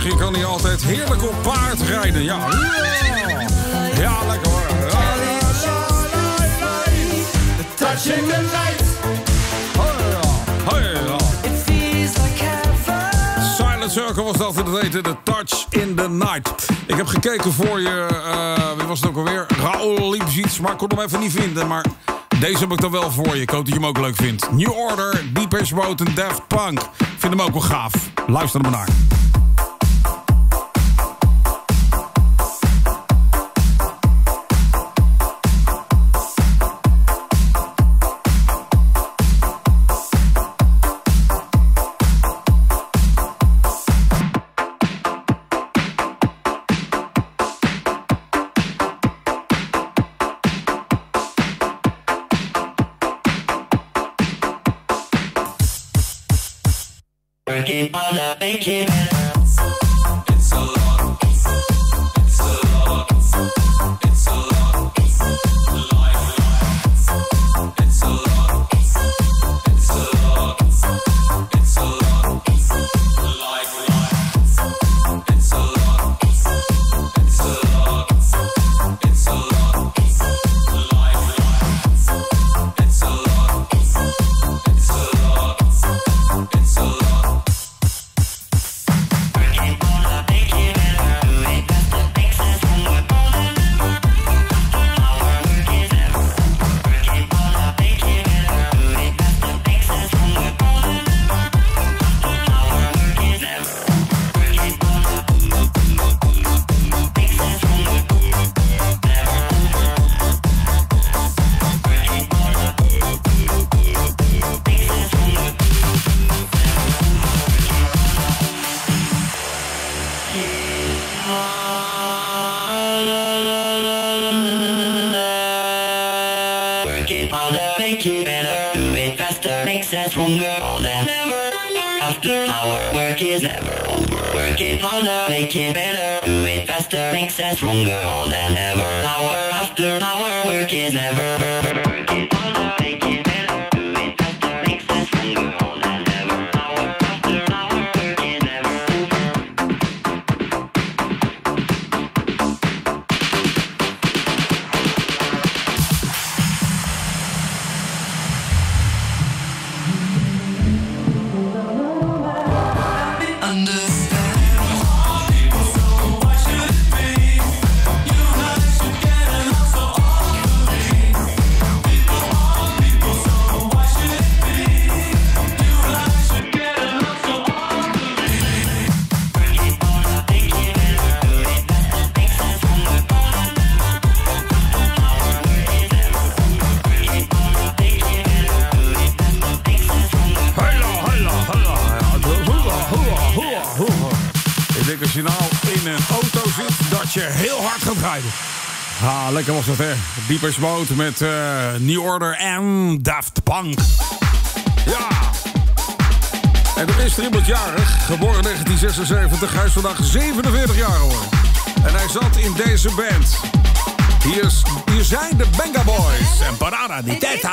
België kan hij altijd heerlijk op paard rijden. Ja, ja lekker hoor. Touching the light. Silent Circle was dat, het heette The Touch in the Night. Ik heb gekeken voor je, wie was het ook alweer? Raoul Lipschitz, maar ik kon hem even niet vinden. Maar deze heb ik dan wel voor je. Ik hoop dat je hem ook leuk vindt. New Order, Depeche Mode en Daft Punk. Ik vind hem ook wel gaaf. Luister er maar naar. Working on the making. It's a lot. It's a lot. It's a lot. Life. It's a lot. It's a lot. It's a lot. Life. It's a lot. It's a lot. It's a lot. Life. It's a lot. It's a lot. It's a lot. Working on the making better. Do it faster, makes us stronger than ever. After our work is never over. Working on the making better. Do it faster, makes us stronger than ever. Hour after hour, work is never. Working on the making better. Do it faster, makes us stronger than ever. Hour after hour, work is never over. Ik denk als je nou in een auto zit, dat je heel hard gaat rijden. Ah, lekker was dat, hè. Depeche Mode met New Order en Daft Punk. Ja. En er is er iemand jarig, geboren in 1976. Hij is vandaag 47 jaar geworden. En hij zat in deze band. Hier zijn de Benga Boys en Parada di Teta.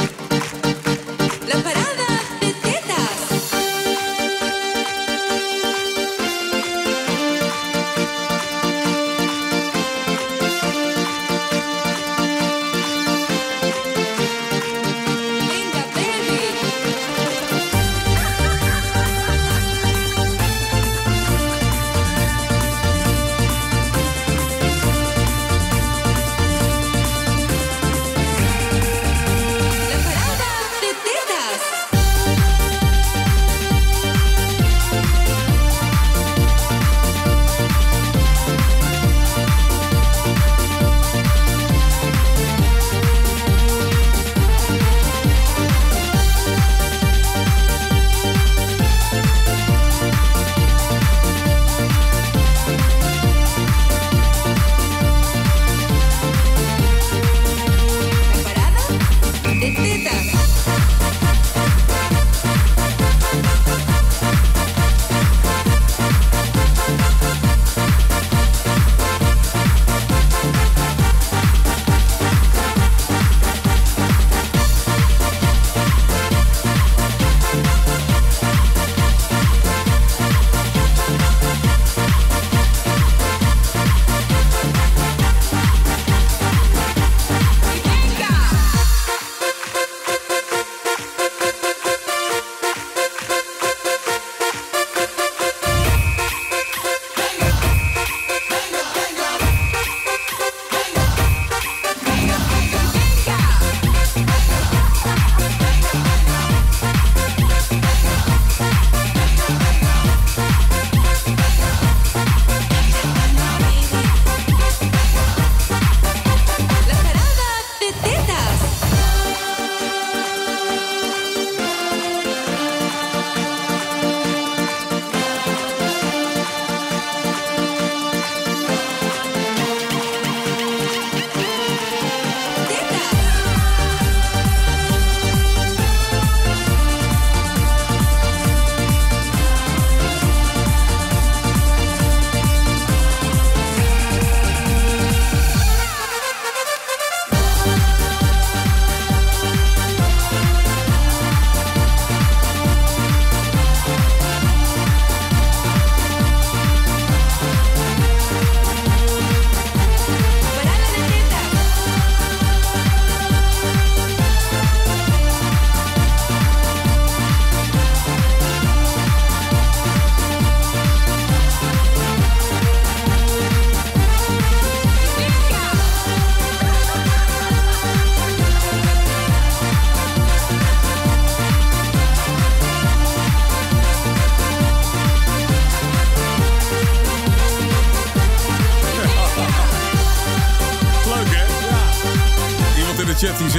La parada de tetas.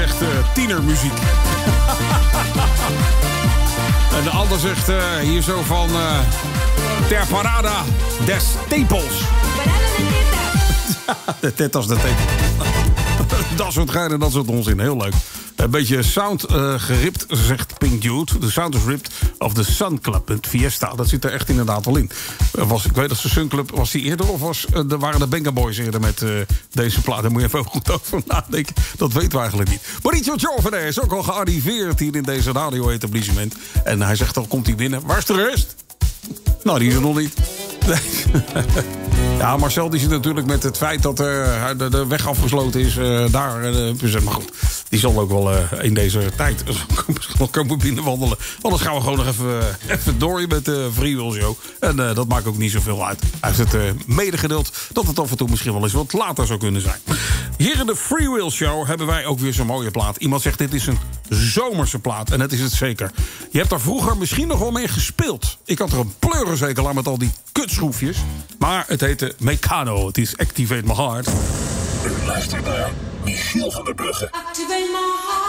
zegt tienermuziek. En de ander zegt hier zo van... ter parada des tepels. De tetas, de tepels. Dat soort geinen, dat soort onzin. Heel leuk. Een beetje sound geript, zegt Pink Dude. The sound is ripped of the Sun Club. Het Fiesta, dat zit er echt inderdaad wel in. Ik weet dat de Sun Club, was die eerder of waren de Benga Boys eerder met deze plaat? Daar moet je even goed over nadenken. Dat weten we eigenlijk niet. Mauricio Giovane is ook al gearriveerd hier in deze radio-etablissement. En hij zegt al, komt hij binnen. Waar is de rest? Nou, die is er nog niet. Ja, Marcel die zit natuurlijk met het feit dat de weg afgesloten is. Maar goed, die zal ook wel in deze tijd nog komen binnenwandelen. Anders gaan we gewoon nog even door met de Freewheel show. En dat maakt ook niet zoveel uit. Hij heeft het medegedeeld dat het af en toe misschien wel eens wat later zou kunnen zijn. Hier in de Freewheel show hebben wij ook weer zo'n mooie plaat. Iemand zegt dit is een zomerse plaat. En dat is het zeker. Je hebt daar vroeger misschien nog wel mee gespeeld. Ik had er een pleurenzekel aan met al die kutschroefjes. Maar het heette Meccano. Het is Activate My Heart. U luistert naar Michiel Van Der Brugge. Activate my heart.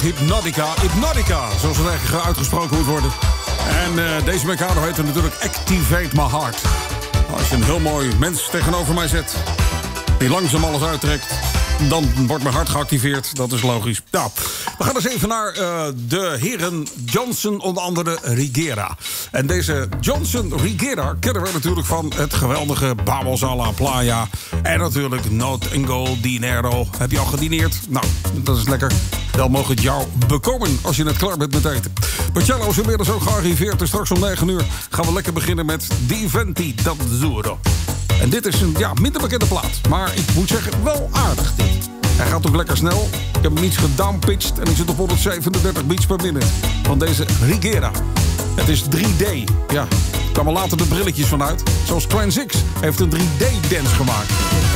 Hypnotica. Hypnotica, zoals het eigenlijk uitgesproken moet worden. En deze Mercado heet natuurlijk Activate My Heart. Als je een heel mooi mens tegenover mij zet, die langzaam alles uittrekt, dan wordt mijn hart geactiveerd. Dat is logisch. Nou, we gaan eens even naar de heren Johnson, onder andere Rigera. En deze Johnson Rigera kennen we natuurlijk van het geweldige Vamos a la Playa. En natuurlijk Not and Gold Dinero. Heb je al gedineerd? Nou, dat is lekker. Dan mogen het jou bekomen als je net klaar bent met eten. Marcello is inmiddels ook gearriveerd. En straks om 9 uur gaan we lekker beginnen met Diventi d'Azzurro. En dit is een minder bekende plaat. Maar ik moet zeggen, wel aardig dit. Hij gaat ook lekker snel. Ik heb hem iets gedownpitcht en ik zit op 137 beats per minute. Van deze Rigera. Het is 3D. Ja, er kwamen later de brilletjes vanuit. Zoals Transix heeft een 3D-dance gemaakt.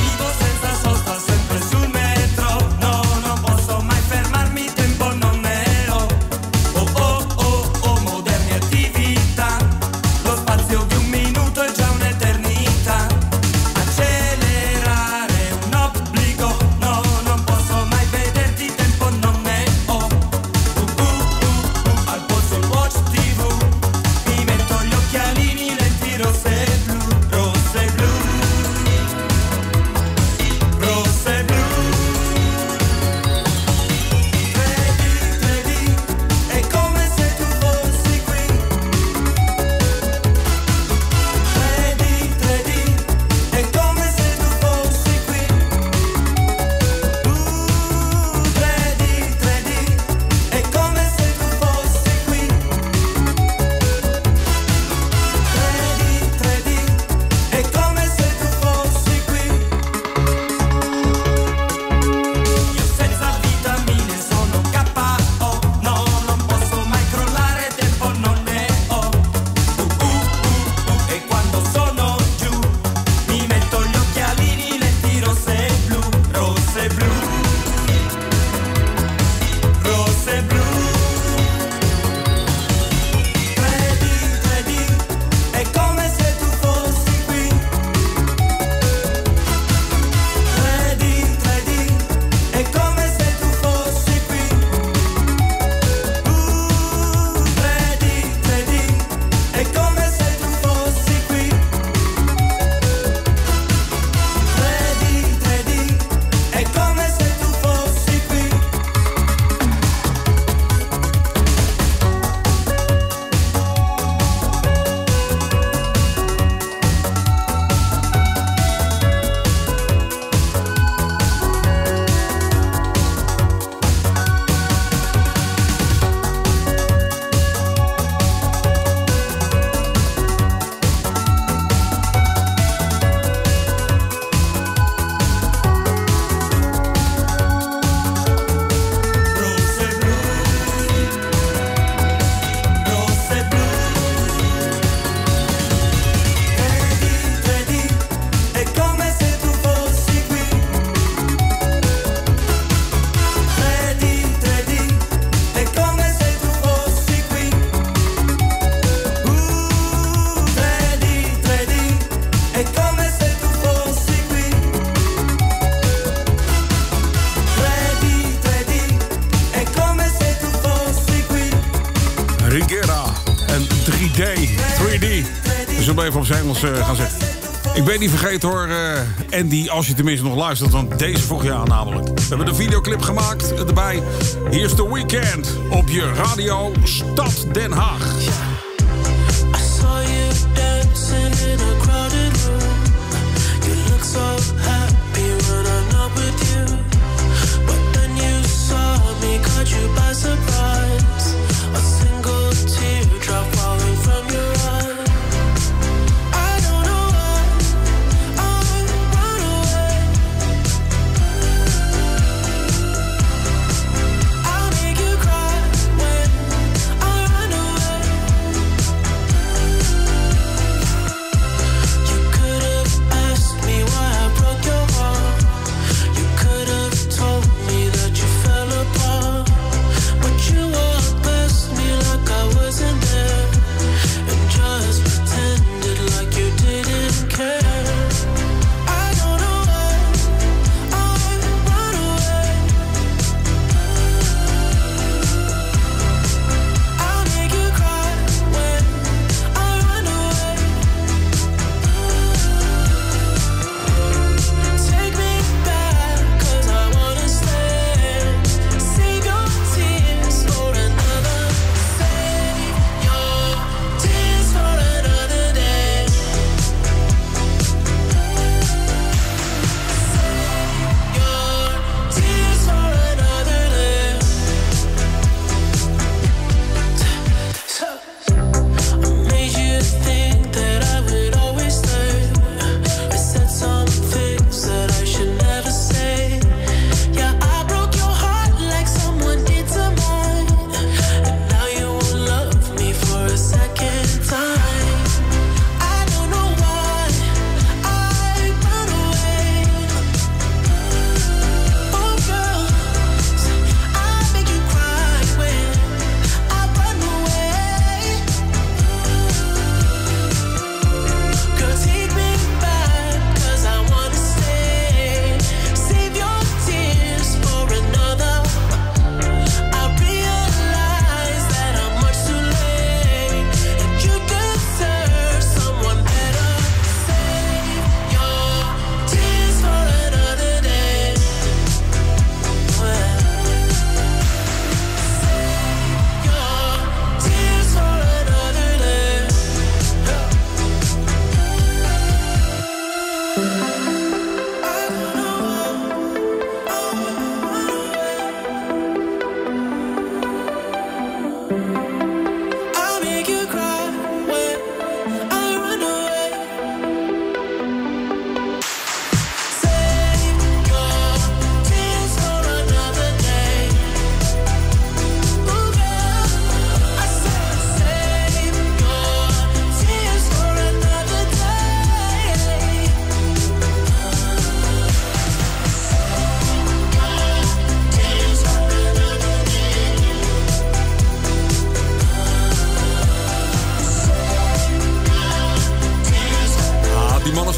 Even op zijn Engels gaan zeggen. Ik ben niet vergeten hoor, Andy, als je tenminste nog luistert, want deze vroeg je aan namelijk. We hebben een videoclip gemaakt erbij. Hier is The Weeknd op je radio Stad Den Haag. I saw you dancing in a crowded room. You look so happy when I'm not with you. But then you saw me, caught you by surprise. A single teardrop falling from your eye. I'll make you cry when I run away.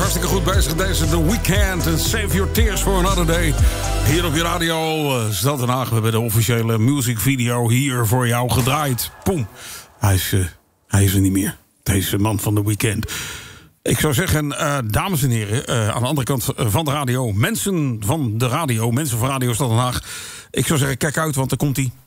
hartstikke goed bezig. Deze The Weeknd en Save Your Tears for Another Day. Hier op je radio, Stad Den Haag. We hebben de officiële musicvideo hier voor jou gedraaid. Poem. Hij is er niet meer. Deze man van The Weeknd. Ik zou zeggen, dames en heren, aan de andere kant van de radio. Mensen van de radio, mensen van Radio Stad Den Haag. Ik zou zeggen, kijk uit, want daar komt hij.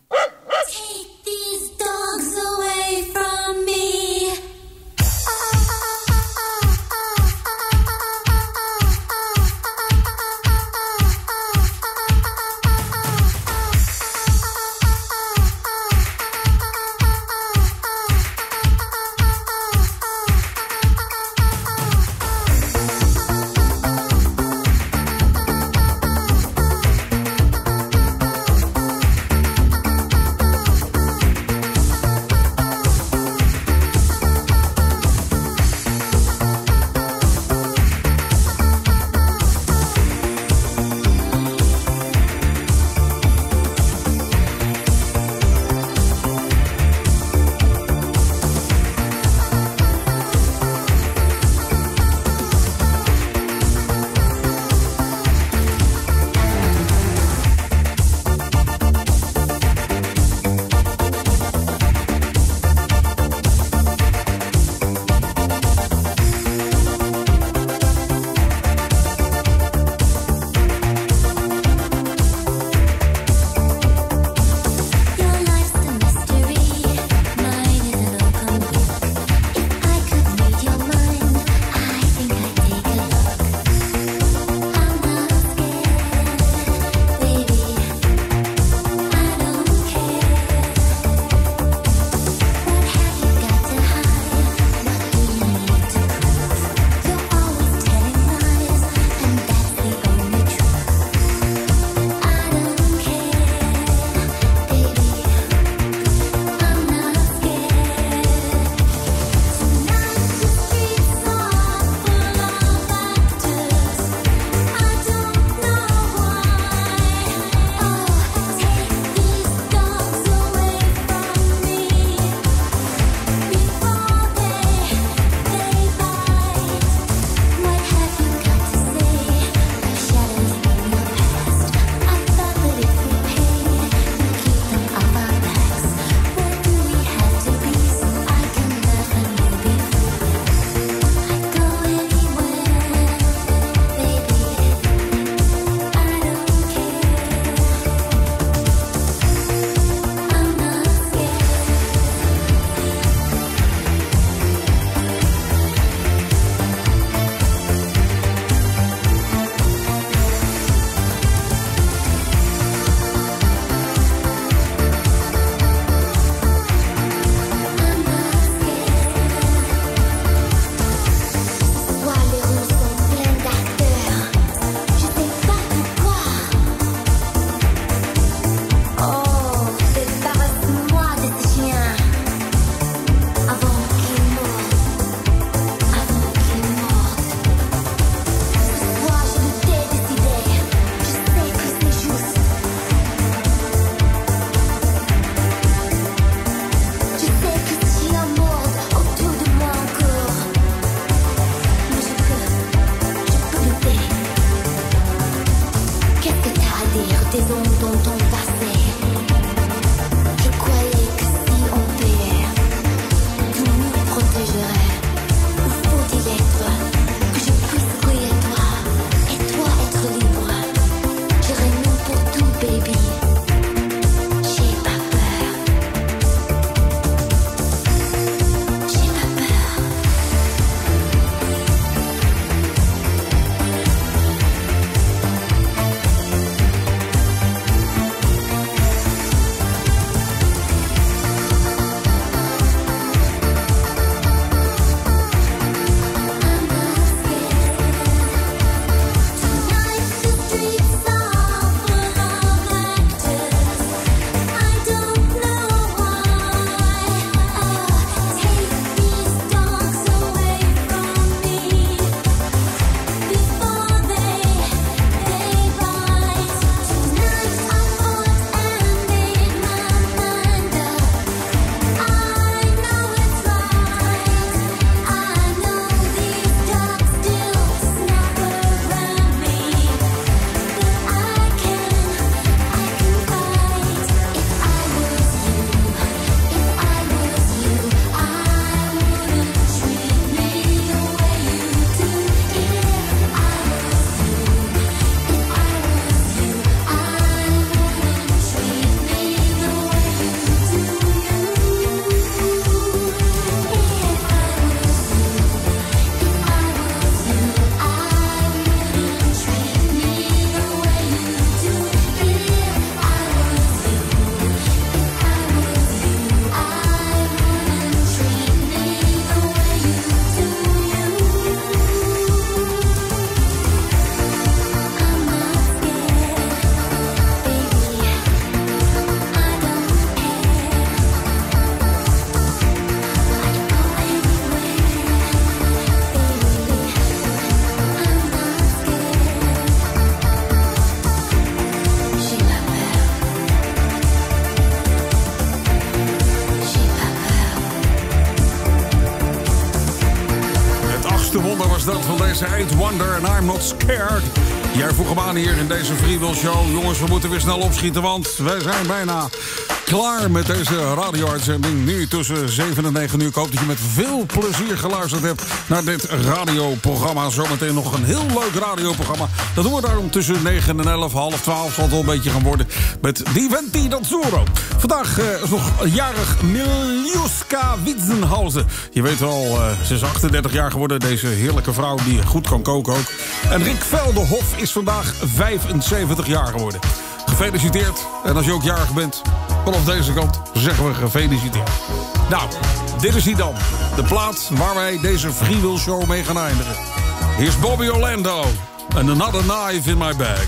was dat van deze Eight Wonder en I'm Not Scared. Jij vroeg hem aan hier in deze Freewheel Show. Jongens, we moeten weer snel opschieten, want wij zijn bijna klaar met deze radio-uitzending. Nu tussen 7 en 9 uur. Ik hoop dat je met veel plezier geluisterd hebt naar dit radioprogramma. Zometeen nog een heel leuk radioprogramma. Dat doen we daarom tussen 9 en 11, half 12 zal het wel een beetje gaan worden. Met Diventi Dazzurro. Vandaag is nog jarig Miljuska Witzenhausen. Je weet wel, ze is 38 jaar geworden. Deze heerlijke vrouw die goed kan koken ook. En Rick Velderhof is vandaag 75 jaar geworden. Gefeliciteerd. En als je ook jarig bent, vanaf deze kant zeggen we gefeliciteerd. Nou, dit is hij dan. De plaat waar wij deze Freewheel Show mee gaan eindigen. Hier is Bobby Orlando. And Another Knife in My Bag.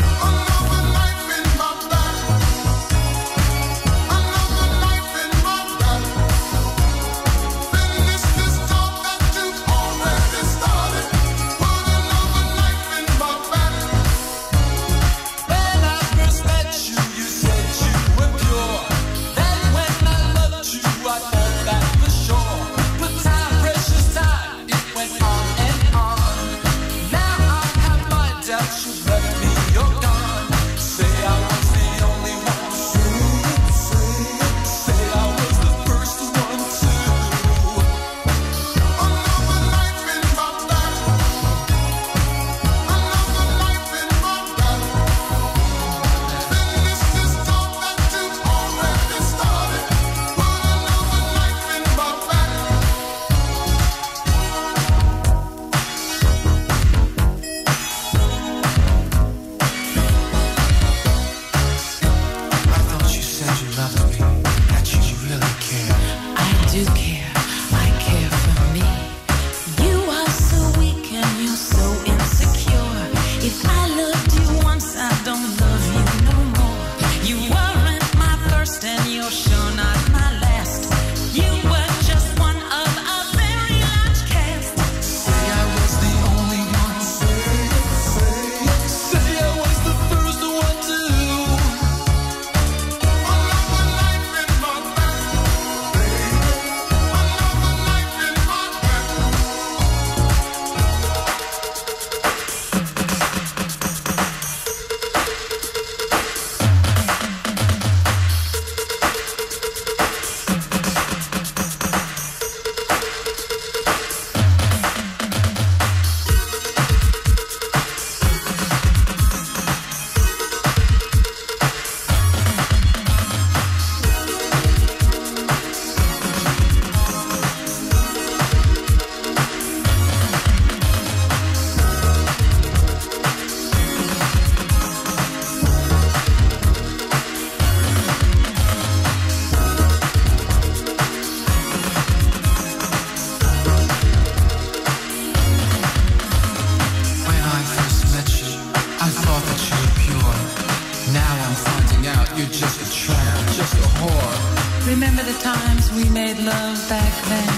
Remember the times we made love back then?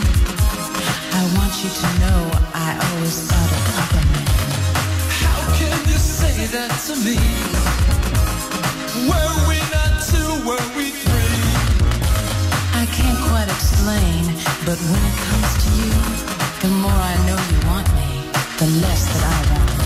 I want you to know I always thought of other men. How can you say that to me? Were we not two, were we three? I can't quite explain, but when it comes to you, the more I know you want me, the less that I want you.